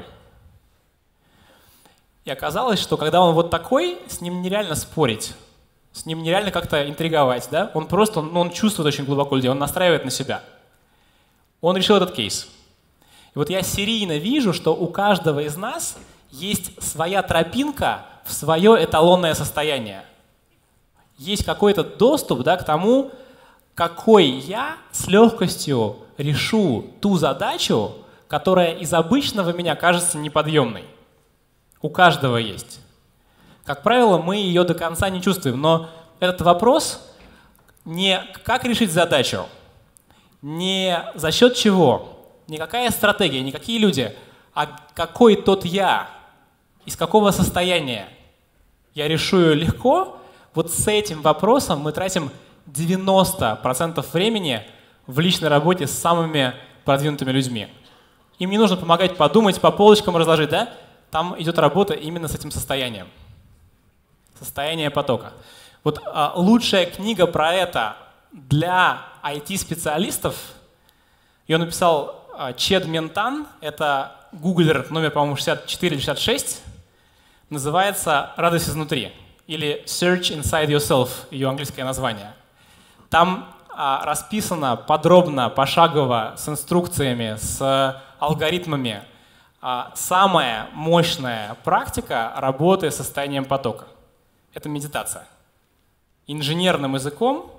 И оказалось, что когда он вот такой, с ним нереально спорить, с ним нереально как-то интриговать, да, он просто, ну, он чувствует очень глубоко людей, он настраивает на себя. Он решил этот кейс. И вот я серийно вижу, что у каждого из нас есть своя тропинка в свое эталонное состояние. Есть какой-то доступ, да, к тому, какой я с легкостью решу ту задачу, которая из обычного меня кажется неподъемной. У каждого есть. Как правило, мы ее до конца не чувствуем, но этот вопрос не как решить задачу, не за счет чего, не какая стратегия, не какие люди, а какой тот я, из какого состояния я решу ее легко, вот с этим вопросом мы тратим девяносто процентов времени в личной работе с самыми продвинутыми людьми. Им не нужно помогать подумать, по полочкам разложить, да? Там идет работа именно с этим состоянием. Состояние потока. Вот а, лучшая книга про это для ай ти-специалистов, ее написал а, Чед Ментан, это гуглер номер, по-моему, шестьдесят четыре или шестьдесят шесть, называется «Радость изнутри» или «Search Inside Yourself», ее английское название. Там а, расписано подробно, пошагово, с инструкциями, с алгоритмами, а, самая мощная практика работы с состоянием потока. Это медитация. Инженерным языком,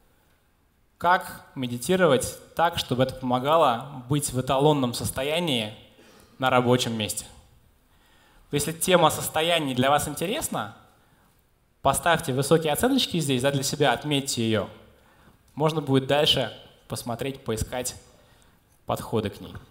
как медитировать так, чтобы это помогало быть в эталонном состоянии на рабочем месте. Если тема состояний для вас интересна, поставьте высокие оценочки здесь, да, для себя, отметьте ее. Можно будет дальше посмотреть, поискать подходы к ней.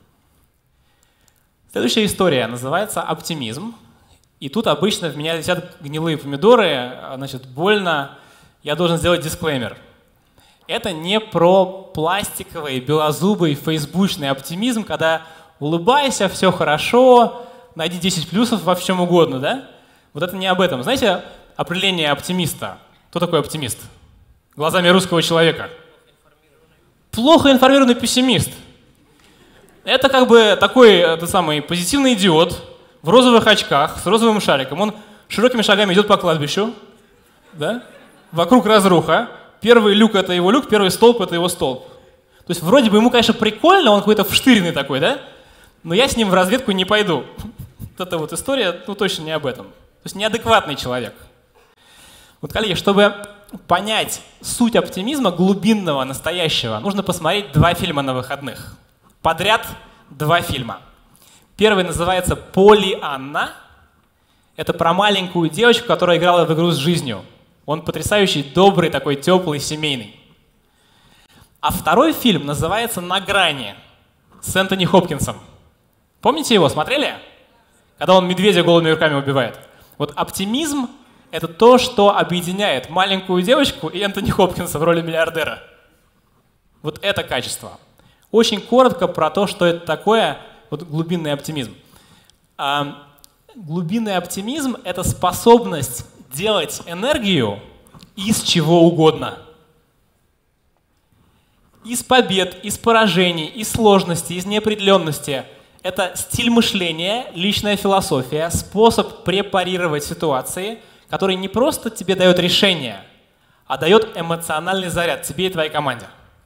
Следующая история называется «Оптимизм». И тут обычно в меня летят гнилые помидоры, значит, больно. Я должен сделать дисклеймер. Это не про пластиковый, белозубый, фейсбучный оптимизм, когда улыбайся, все хорошо, найди десять плюсов во всем угодно, да? Вот это не об этом. Знаете определение оптимиста? Кто такой оптимист? Глазами русского человека. Плохо информированный пессимист. Это как бы такой, этот самый, позитивный идиот в розовых очках, с розовым шариком. Он широкими шагами идет по кладбищу, да? Вокруг разруха. Первый люк — это его люк, первый столб — это его столб. То есть вроде бы ему, конечно, прикольно, он какой-то вштыренный такой, да? Но я с ним в разведку не пойду. Вот эта вот история, ну, точно не об этом. То есть неадекватный человек. Вот, коллеги, чтобы понять суть оптимизма глубинного, настоящего, нужно посмотреть два фильма на выходных. Подряд два фильма. Первый называется «Поллианна». Это про маленькую девочку, которая играла в игру с жизнью. Он потрясающий, добрый, такой теплый, семейный. А второй фильм называется «На грани» с Энтони Хопкинсом. Помните его? Смотрели? Когда он медведя голыми руками убивает. Вот оптимизм — это то, что объединяет маленькую девочку и Энтони Хопкинса в роли миллиардера. Вот это качество. Очень коротко про то, что это такое вот глубинный оптимизм. А, глубинный оптимизм — это способность делать энергию из чего угодно. Из побед, из поражений, из сложности, из неопределенности. Это стиль мышления, личная философия, способ препарировать ситуации, который не просто тебе дает решение, а дает эмоциональный заряд тебе и твоей команде.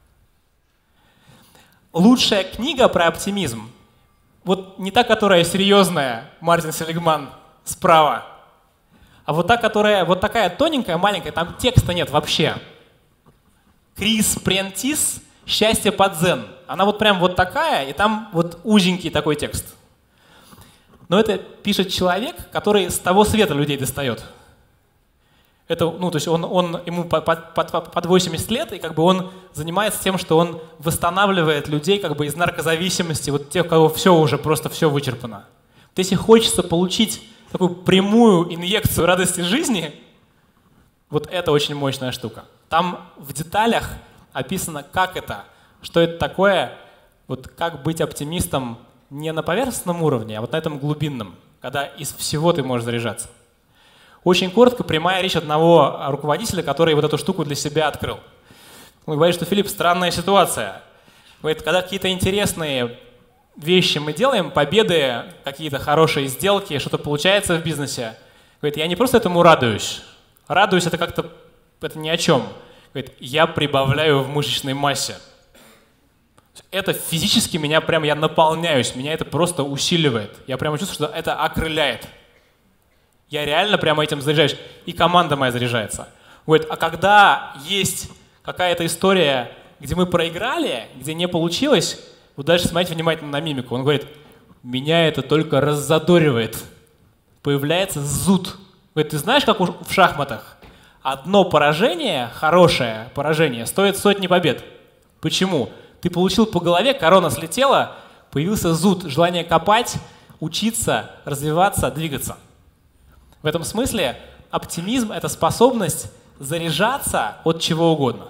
Лучшая книга про оптимизм, вот не та, которая серьезная, Мартин Селигман справа, а вот та, которая вот такая тоненькая, маленькая, там текста нет вообще. Крис Прентис «Счастье под дзен». Она вот прям вот такая, и там вот узенький такой текст. Но это пишет человек, который с того света людей достает. Это, ну, то есть он, он, ему под, под, под восемьдесят лет, и как бы он занимается тем, что он восстанавливает людей как бы из наркозависимости, вот тех, у кого все уже, просто все вычерпано. Вот если хочется получить такую прямую инъекцию радости жизни, вот это очень мощная штука. Там в деталях описано, как это, что это такое, вот как быть оптимистом не на поверхностном уровне, а вот на этом глубинном, когда из всего ты можешь заряжаться. Очень коротко, прямая речь одного руководителя, который вот эту штуку для себя открыл. Он говорит, что, Филипп, странная ситуация. Говорит, когда какие-то интересные вещи мы делаем, победы, какие-то хорошие сделки, что-то получается в бизнесе, говорит, я не просто этому радуюсь. Радуюсь, это как-то, это ни о чем. Говорит, я прибавляю в мышечной массе. Это физически меня прям, я наполняюсь, меня это просто усиливает. Я прямо чувствую, что это окрыляет. Я реально прямо этим заряжаюсь. И команда моя заряжается. Говорит, а когда есть какая-то история, где мы проиграли, где не получилось, вот дальше смотрите внимательно на мимику. Он говорит, меня это только раззадоривает. Появляется зуд. Говорит, ты знаешь, как в шахматах? Одно поражение, хорошее поражение, стоит сотни побед. Почему? Ты получил по голове, корона слетела, появился зуд, желание копать, учиться, развиваться, двигаться. В этом смысле оптимизм — это способность заряжаться от чего угодно.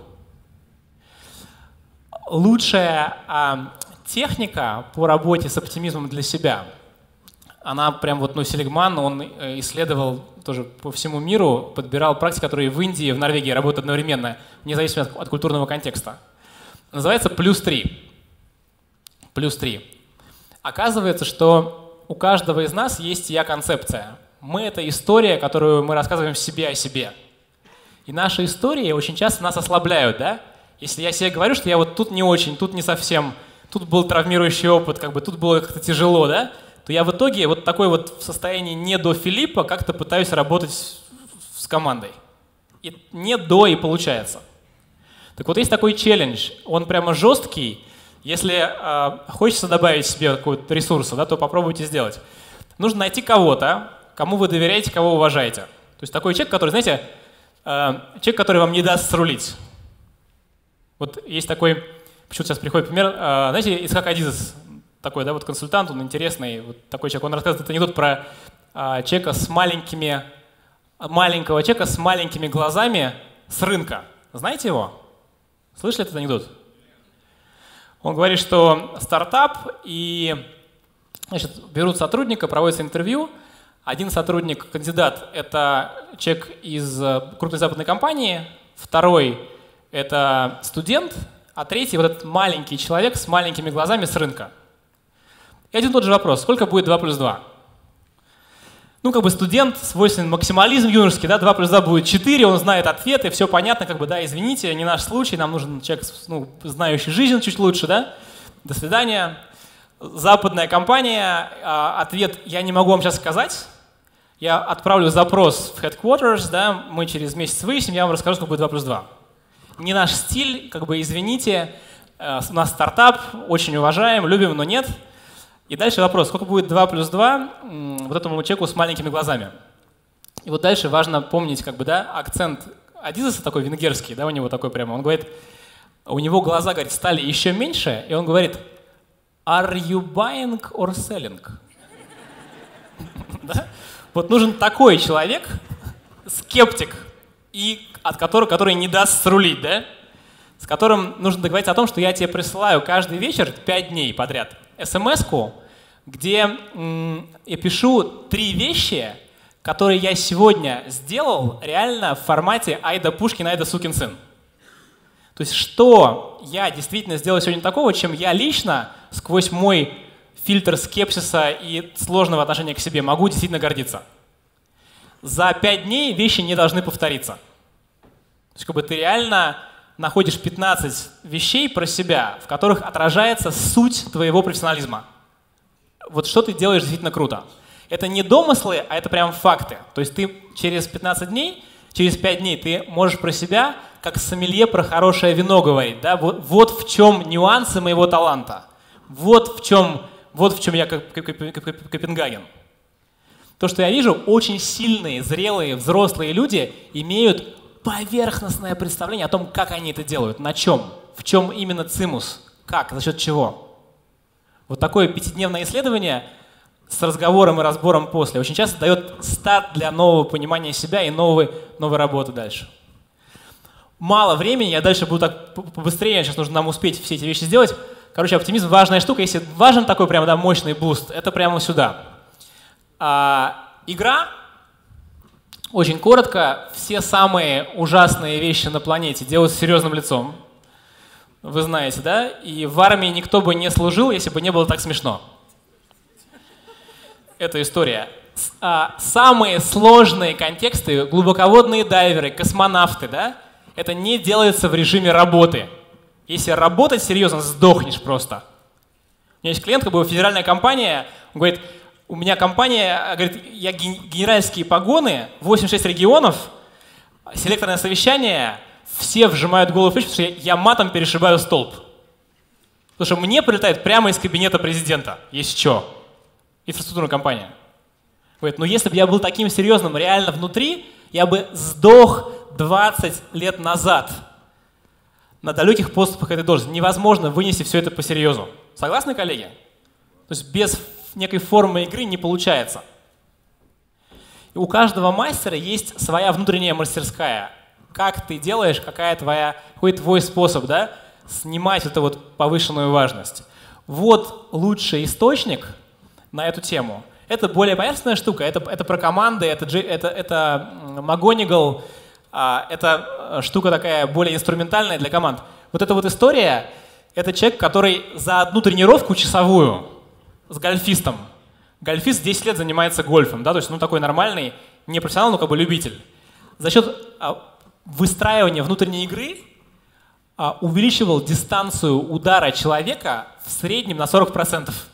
Лучшая а, техника по работе с оптимизмом для себя, она прям вот, ну, Селигман, он исследовал тоже по всему миру, подбирал практики, которые в Индии, в Норвегии работают одновременно, вне зависимости от, от культурного контекста. Называется плюс три. Плюс три. Оказывается, что у каждого из нас есть я-концепция. Мы — это история, которую мы рассказываем себе о себе. И наши истории очень часто нас ослабляют, да? Если я себе говорю, что я вот тут не очень, тут не совсем, тут был травмирующий опыт, как бы тут было как-то тяжело, да? То я в итоге вот такой вот в состоянии не до Филиппа как-то пытаюсь работать с командой. И не до, и получается. Так вот, есть такой челлендж, он прямо жесткий. Если э, хочется добавить себе какого-то ресурса, да, то попробуйте сделать. Нужно найти кого-то, кому вы доверяете, кого уважаете. То есть такой человек, который, знаете, э, человек, который вам не даст срулить. Вот есть такой, почему-то сейчас приходит пример, э, знаете, Ицхак Адизес, такой, да, вот консультант, он интересный, вот такой человек, он рассказывает этот анекдот про э, человека с маленькими, маленького человека с маленькими глазами с рынка. Знаете его? Слышали этот анекдот? Он говорит, что стартап, и, значит, берут сотрудника, проводится интервью. Один сотрудник, кандидат, это человек из крупной западной компании, второй — это студент, а третий — вот этот маленький человек с маленькими глазами с рынка. И один и тот же вопрос: сколько будет два плюс два? Ну, как бы студент, свойственен максимализм юношеский, да, два плюс два будет четыре, он знает ответы, все понятно, как бы, да, извините, не наш случай, нам нужен человек, ну, знающий жизнь чуть лучше, да, до свидания. Западная компания, ответ я не могу вам сейчас сказать, я отправлю запрос в headquarters, да, мы через месяц выясним, я вам расскажу, сколько будет два плюс два. Не наш стиль, как бы, извините, у нас стартап, очень уважаем, любим, но нет. И дальше вопрос, сколько будет два плюс два вот этому человеку с маленькими глазами. И вот дальше важно помнить, как бы, да, акцент Адизеса такой венгерский, да, у него такой прямо, он говорит, у него глаза, говорит, стали еще меньше, и он говорит, are you buying or selling? Да? Вот нужен такой человек, скептик, и от которого, который не даст срулить, да? С которым нужно договориться о том, что я тебе присылаю каждый вечер пять дней подряд эс-эм-эску, где м, я пишу три вещи, которые я сегодня сделал реально в формате «Айда Пушкин, айда сукин сын». То есть что я действительно сделал сегодня такого, чем я лично сквозь мой фильтр скепсиса и сложного отношения к себе могу действительно гордиться. За пять дней вещи не должны повториться. То есть как бы ты реально находишь пятнадцать вещей про себя, в которых отражается суть твоего профессионализма. Вот что ты делаешь действительно круто. Это не домыслы, а это прям факты. То есть ты через пятнадцать дней, через пять дней ты можешь про себя, как сомелье про хорошее вино говорить. Да? Вот, вот в чем нюансы моего таланта. Вот в чем, вот в чем я как Копенгаген. То, что я вижу, очень сильные, зрелые, взрослые люди имеют поверхностное представление о том, как они это делают, на чем, в чем именно цимус, как, за счет чего. Вот такое пятидневное исследование с разговором и разбором после очень часто дает старт для нового понимания себя и новой, новой работы дальше. Мало времени, я дальше буду так побыстрее, сейчас нужно нам успеть все эти вещи сделать. Короче, оптимизм – важная штука. Если важен такой прям, да, мощный буст, это прямо сюда. А, игра, очень коротко, все самые ужасные вещи на планете делают с серьезным лицом. Вы знаете, да? И в армии никто бы не служил, если бы не было так смешно. Это история. А, самые сложные контексты, глубоководные дайверы, космонавты, да, это не делается в режиме работы. Если работать серьезно, сдохнешь просто. У меня есть клиент, как бы федеральная компания, он говорит, у меня компания, говорит, я генеральские погоны, восемьдесят шесть регионов, селекторное совещание, все вжимают голову в плечи, потому что я матом перешибаю столб. Потому что мне прилетает прямо из кабинета президента, есть что. Инфраструктурная компания. Говорит, ну если бы я был таким серьезным реально внутри, я бы сдох двадцать лет назад на далеких поступах этой должности. Невозможно вынести все это по-серьезу. Согласны, коллеги? То есть без некой формы игры не получается. И у каждого мастера есть своя внутренняя мастерская. Как ты делаешь, какая твоя, какой твой способ, да, снимать эту вот повышенную важность. Вот лучший источник на эту тему. Это более поверхностная штука, это, это про команды, это, это, это McGonigal, это штука такая более инструментальная для команд. Вот эта вот история, это человек, который за одну тренировку часовую с гольфистом, гольфист десять лет занимается гольфом, да, то есть ну такой нормальный, не профессионал, но как бы любитель. За счет выстраивания внутренней игры увеличивал дистанцию удара человека в среднем на сорок процентов.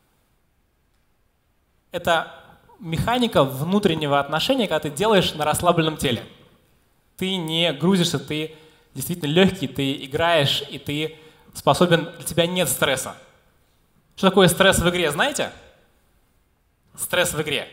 Это механика внутреннего отношения, когда ты делаешь на расслабленном теле. Ты не грузишься, ты действительно легкий, ты играешь, и ты способен, для тебя нет стресса. Что такое стресс в игре, знаете? Стресс в игре.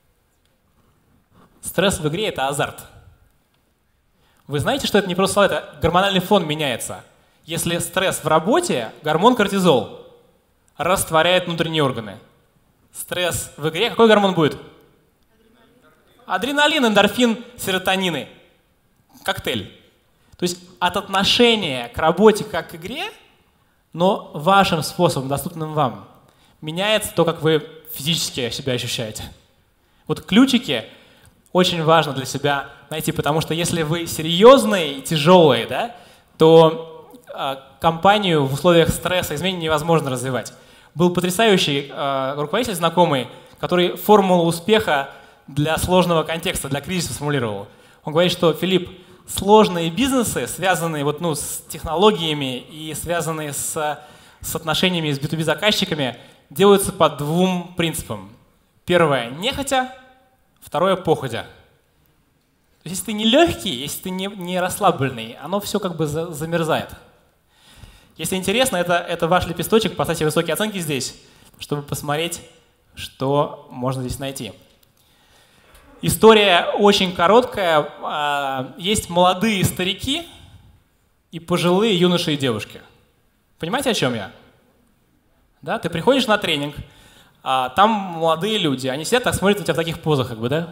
Стресс в игре — это азарт. Вы знаете, что это не просто слова, это гормональный фон меняется. Если стресс в работе, гормон кортизол растворяет внутренние органы. Стресс в игре, какой гормон будет? Адреналин, эндорфин, серотонины. Коктейль. То есть от отношения к работе как к игре, но вашим способом, доступным вам, меняется то, как вы физически себя ощущаете. Вот ключики очень важно для себя найти, потому что если вы серьезные и тяжелые, да, то э, компанию в условиях стресса, изменений невозможно развивать. Был потрясающий э, руководитель знакомый, который формулу успеха для сложного контекста, для кризиса сформулировал. Он говорит, что, Филипп, сложные бизнесы, связанные вот, ну, с технологиями и связанные с, с отношениями с би ту би заказчиками, делаются по двум принципам. Первое – нехотя, второе – походя. То есть, если ты не легкий, если ты не, не расслабленный, оно все как бы за, замерзает. Если интересно, это, это ваш лепесточек, поставьте высокие оценки здесь, чтобы посмотреть, что можно здесь найти. История очень короткая. Есть молодые старики и пожилые юноши и девушки. Понимаете, о чем я? Да? Ты приходишь на тренинг, а там молодые люди, они сидят, так смотрят на тебя в таких позах, как бы, да?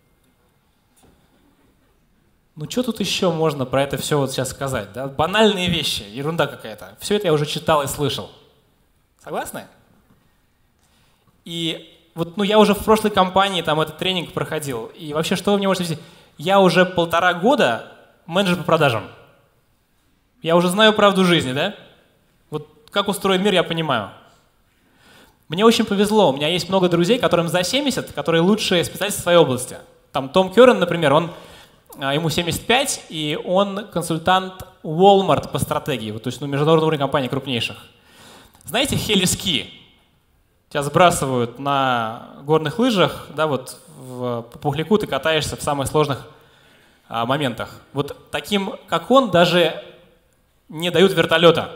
Ну что тут еще можно про это все вот сейчас сказать? Да? Банальные вещи, ерунда какая-то. Все это я уже читал и слышал. Согласны? И вот, ну, я уже в прошлой компании там этот тренинг проходил. И вообще, что вы мне можете объяснить? Я уже полтора года менеджер по продажам. Я уже знаю правду жизни, да? Вот как устроен мир, я понимаю. Мне очень повезло. У меня есть много друзей, которым за семьдесят, которые лучшие специалисты в своей области. Там Том Керн, например, он, ему семьдесят пять, и он консультант Walmart по стратегии, вот, то есть ну, международного уровня компаний крупнейших. Знаете, хели-ски? Тебя сбрасывают на горных лыжах, да, вот в, по Пухляку ты катаешься в самых сложных а, моментах. Вот таким, как он, даже не дают вертолета.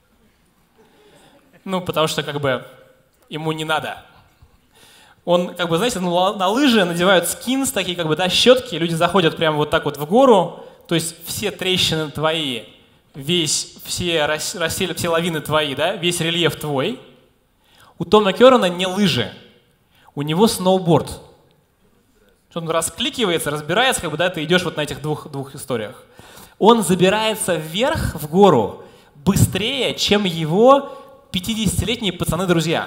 Ну, потому что как бы ему не надо. Он, как бы, знаете, ну, на лыжи надевают скинс, такие, как бы, да, щетки, люди заходят прямо вот так вот в гору, то есть все трещины твои, весь, все, рассель, все лавины твои, да, весь рельеф твой. У Тома Керна не лыжи. У него сноуборд. Он раскликивается, разбирается, как бы, да, ты идешь вот на этих двух, двух историях. Он забирается вверх в гору быстрее, чем его пятидесятилетние пацаны-друзья.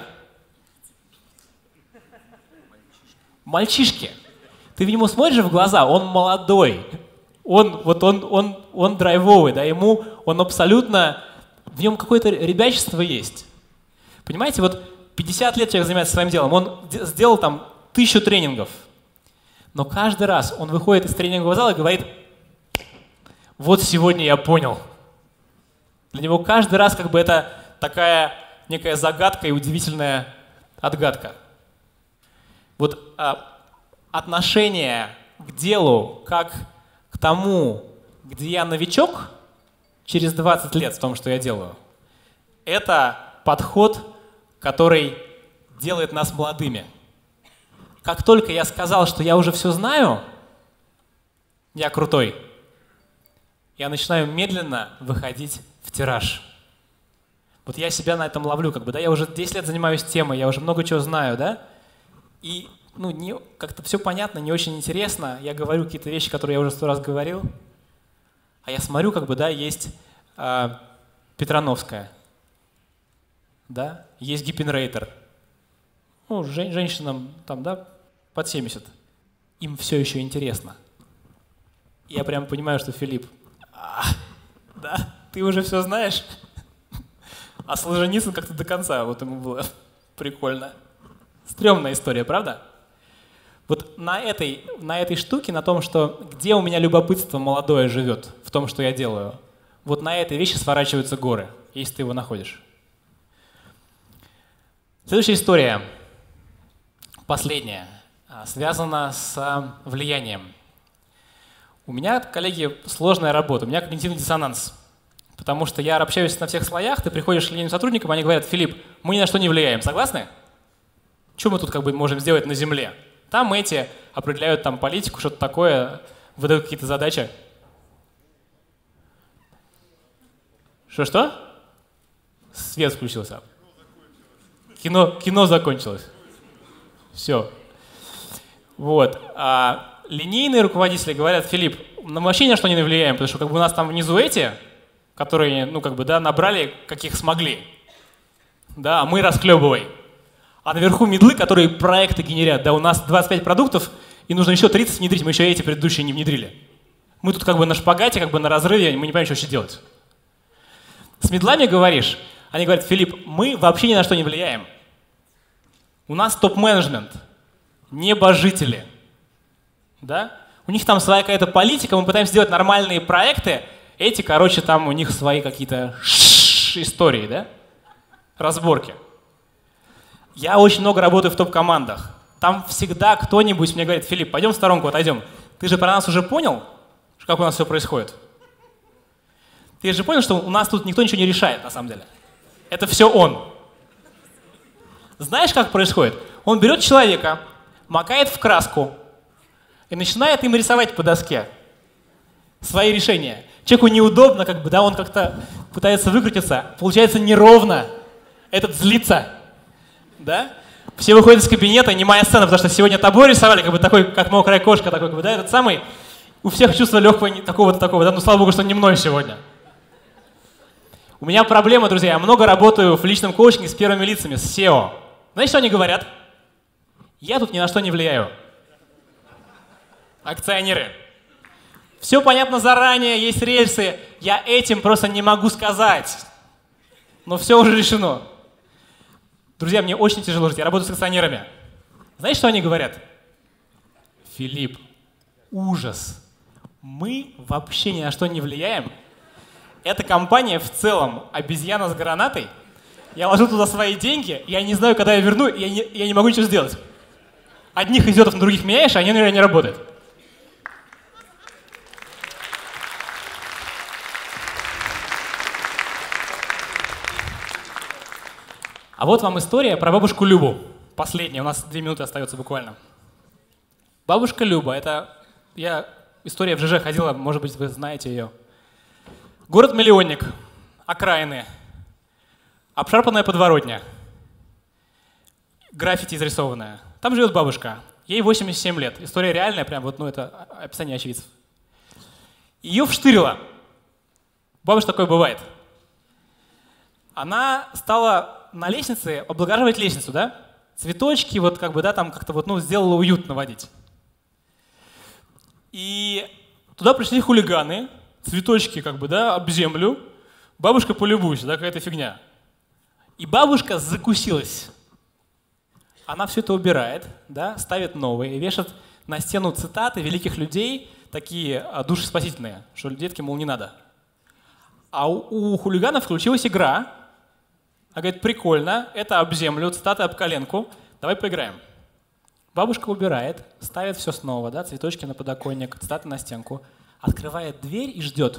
Мальчишки. Ты в него смотришь в глаза, он молодой. Он, вот он, он, он драйвовый, да, ему, он абсолютно, в нем какое-то ребячество есть. Понимаете, вот пятьдесят лет человек занимается своим делом, он сделал там тысячу тренингов, но каждый раз он выходит из тренингового зала и говорит: вот сегодня я понял. Для него каждый раз как бы это такая некая загадка и удивительная отгадка. Вот а, отношение к делу как к тому, где я новичок через двадцать лет в том, что я делаю, это подход, который делает нас молодыми. Как только я сказал, что я уже все знаю, я крутой, я начинаю медленно выходить в тираж. Вот я себя на этом ловлю, как бы, да, я уже десять лет занимаюсь темой, я уже много чего знаю, да, и, ну, не, как-то все понятно, не очень интересно, я говорю какие-то вещи, которые я уже сто раз говорил, а я смотрю, как бы, да, есть э, Петрановская, да, есть Гиппенрейтер, ну, жен, женщинам там, да, под семьдесят, им все еще интересно. Я прям понимаю, что Филипп, а, да, ты уже все знаешь, а Солженицын как-то до конца, вот ему было прикольно. Стрёмная история, правда? Вот на этой, на этой штуке, на том, что где у меня любопытство молодое живет в том, что я делаю, вот на этой вещи сворачиваются горы, если ты его находишь. Следующая история, последняя, связана с влиянием. У меня, коллеги, сложная работа, у меня когнитивный диссонанс, потому что я общаюсь на всех слоях, ты приходишь к линейным сотрудникам, они говорят: Филипп, мы ни на что не влияем, согласны? Что мы тут как бы можем сделать на земле? Там эти определяют там политику, что-то такое, выдают какие-то задачи. Что-что? Свет включился. Кино, кино закончилось. Все. Вот. А линейные руководители говорят: Филипп, мы вообще ни на что не влияем, потому что как бы у нас там внизу эти, которые, ну как бы, да, набрали, каких смогли. Да, а мы расхлебывай. А наверху мидлы, которые проекты генерят. Да, у нас двадцать пять продуктов, и нужно еще тридцать внедрить, мы еще эти предыдущие не внедрили. Мы тут как бы на шпагате, как бы на разрыве, мы не понимаем, что вообще делать. С мидлами говоришь, они говорят: Филипп, мы вообще ни на что не влияем. У нас топ-менеджмент, небожители. Да? У них там своя какая-то политика, мы пытаемся сделать нормальные проекты, эти, короче, там у них свои какие-то истории, да? Разборки. Я очень много работаю в топ-командах. Там всегда кто-нибудь мне говорит: Филипп, пойдем в сторонку, отойдем. Ты же про нас уже понял, как у нас все происходит? Ты же понял, что у нас тут никто ничего не решает, на самом деле? Это все он. Знаешь, как происходит? Он берет человека, макает в краску и начинает им рисовать по доске свои решения. Человеку неудобно, как бы, да, он как-то пытается выкрутиться, получается неровно. Этот злится. Да? Все выходят из кабинета, немая сцена, потому что сегодня тобой рисовали, как бы такой, как мокрая кошка, такой, как бы, да, этот самый. У всех чувство легкого такого-то, такого, да, ну слава богу, что не мной сегодня. У меня проблема, друзья, я много работаю в личном коучинге с первыми лицами, с сео. Знаете, что они говорят? Я тут ни на что не влияю. Акционеры. Все понятно заранее, есть рельсы, я этим просто не могу сказать. Но все уже решено. Друзья, мне очень тяжело жить, я работаю с акционерами. Знаете, что они говорят? Филипп, ужас. Мы вообще ни на что не влияем. Эта компания в целом обезьяна с гранатой. Я ложу туда свои деньги, я не знаю, когда я верну, я не, я не могу ничего сделать. Одних идиотов на других меняешь, а они, наверное, не работают. А вот вам история про бабушку Любу. Последняя, у нас две минуты остается буквально. Бабушка Люба, это я, история в ЖЖ ходила, может быть, вы знаете ее. Город-миллионник, окраины, обшарпанная подворотня, граффити изрисованная. Там живет бабушка. Ей восемьдесят семь лет. История реальная, прям вот, ну, это описание очевидцев. Ее вштырило. Бабушка такое бывает. Она стала на лестнице облагораживать лестницу, да? Цветочки, вот как бы, да, там как-то вот, ну, сделала уют наводить. И туда пришли хулиганы, цветочки, как бы, да, об землю. Бабушка, полюбуйся, да, какая-то фигня. И бабушка закусилась. Она все это убирает, да, ставит новые, вешает на стену цитаты великих людей, такие а, душеспасительные, что детки, мол, не надо. А у, у хулиганов включилась игра. Она говорит, прикольно, это об землю, цитаты об коленку, давай поиграем. Бабушка убирает, ставит все снова, да, цветочки на подоконник, цитаты на стенку, открывает дверь и ждет.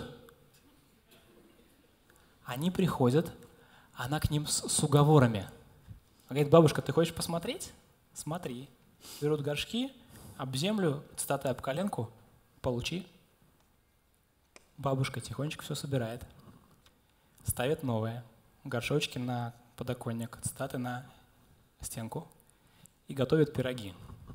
Они приходят, она к ним с, с уговорами. Она говорит, бабушка, ты хочешь посмотреть? Смотри. Берут горшки, об землю, цитаты об коленку, получи. Бабушка тихонечко все собирает, ставит новое, горшочки на подоконник, цитаты на стенку и готовит пироги.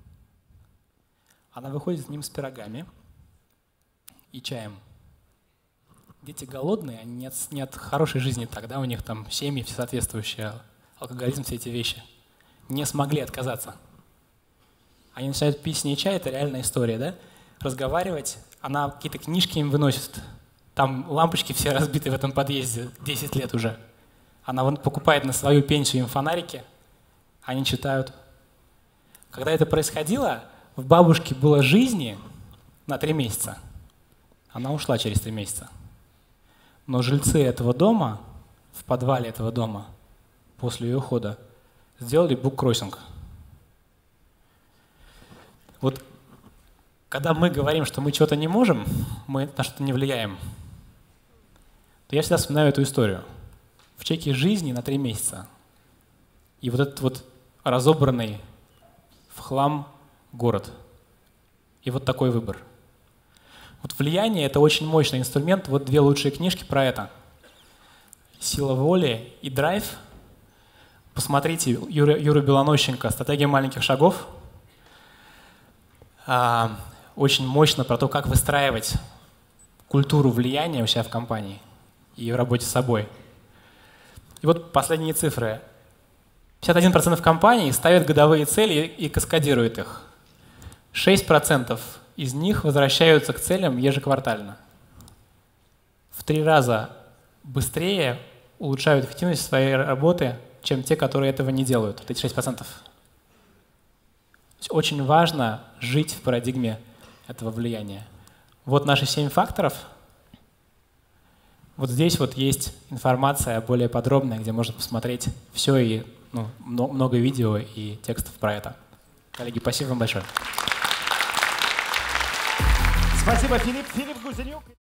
Она выходит с ним с пирогами и чаем. Дети голодные, они не от, не от хорошей жизни тогда, у них там семьи все соответствующие, алкоголизм, все эти вещи. Не смогли отказаться. Они начинают пить с ней чай, это реальная история, да? Разговаривать, она какие-то книжки им выносит, там лампочки все разбиты в этом подъезде, десять лет уже. Она вон покупает на свою пенсию им фонарики, они читают. Когда это происходило, в бабушке было жизни на три месяца. Она ушла через три месяца. Но жильцы этого дома, в подвале этого дома, после ее ухода, сделали буккроссинг. Вот когда мы говорим, что мы чего-то не можем, мы на что-то не влияем, то я всегда вспоминаю эту историю. В чеке жизни на три месяца. И вот этот вот разобранный в хлам город. И вот такой выбор. Вот влияние — это очень мощный инструмент. Вот две лучшие книжки про это. «Сила воли» и «Драйв». Посмотрите, Юра, Юра Белонощенко «Стратегия маленьких шагов». А, очень мощно про то, как выстраивать культуру влияния у себя в компании и в работе с собой. И вот последние цифры. пятьдесят один процент компаний ставят годовые цели и каскадируют их. шесть процентов из них возвращаются к целям ежеквартально. В три раза быстрее улучшают эффективность своей работы, чем те, которые этого не делают. Вот эти шесть процентов. Очень важно жить в парадигме этого влияния. Вот наши семь факторов. Вот здесь вот есть информация более подробная, где можно посмотреть все и ну, много видео и текстов про это. Коллеги, спасибо вам большое. Спасибо, Филипп. Филипп Гузенюк.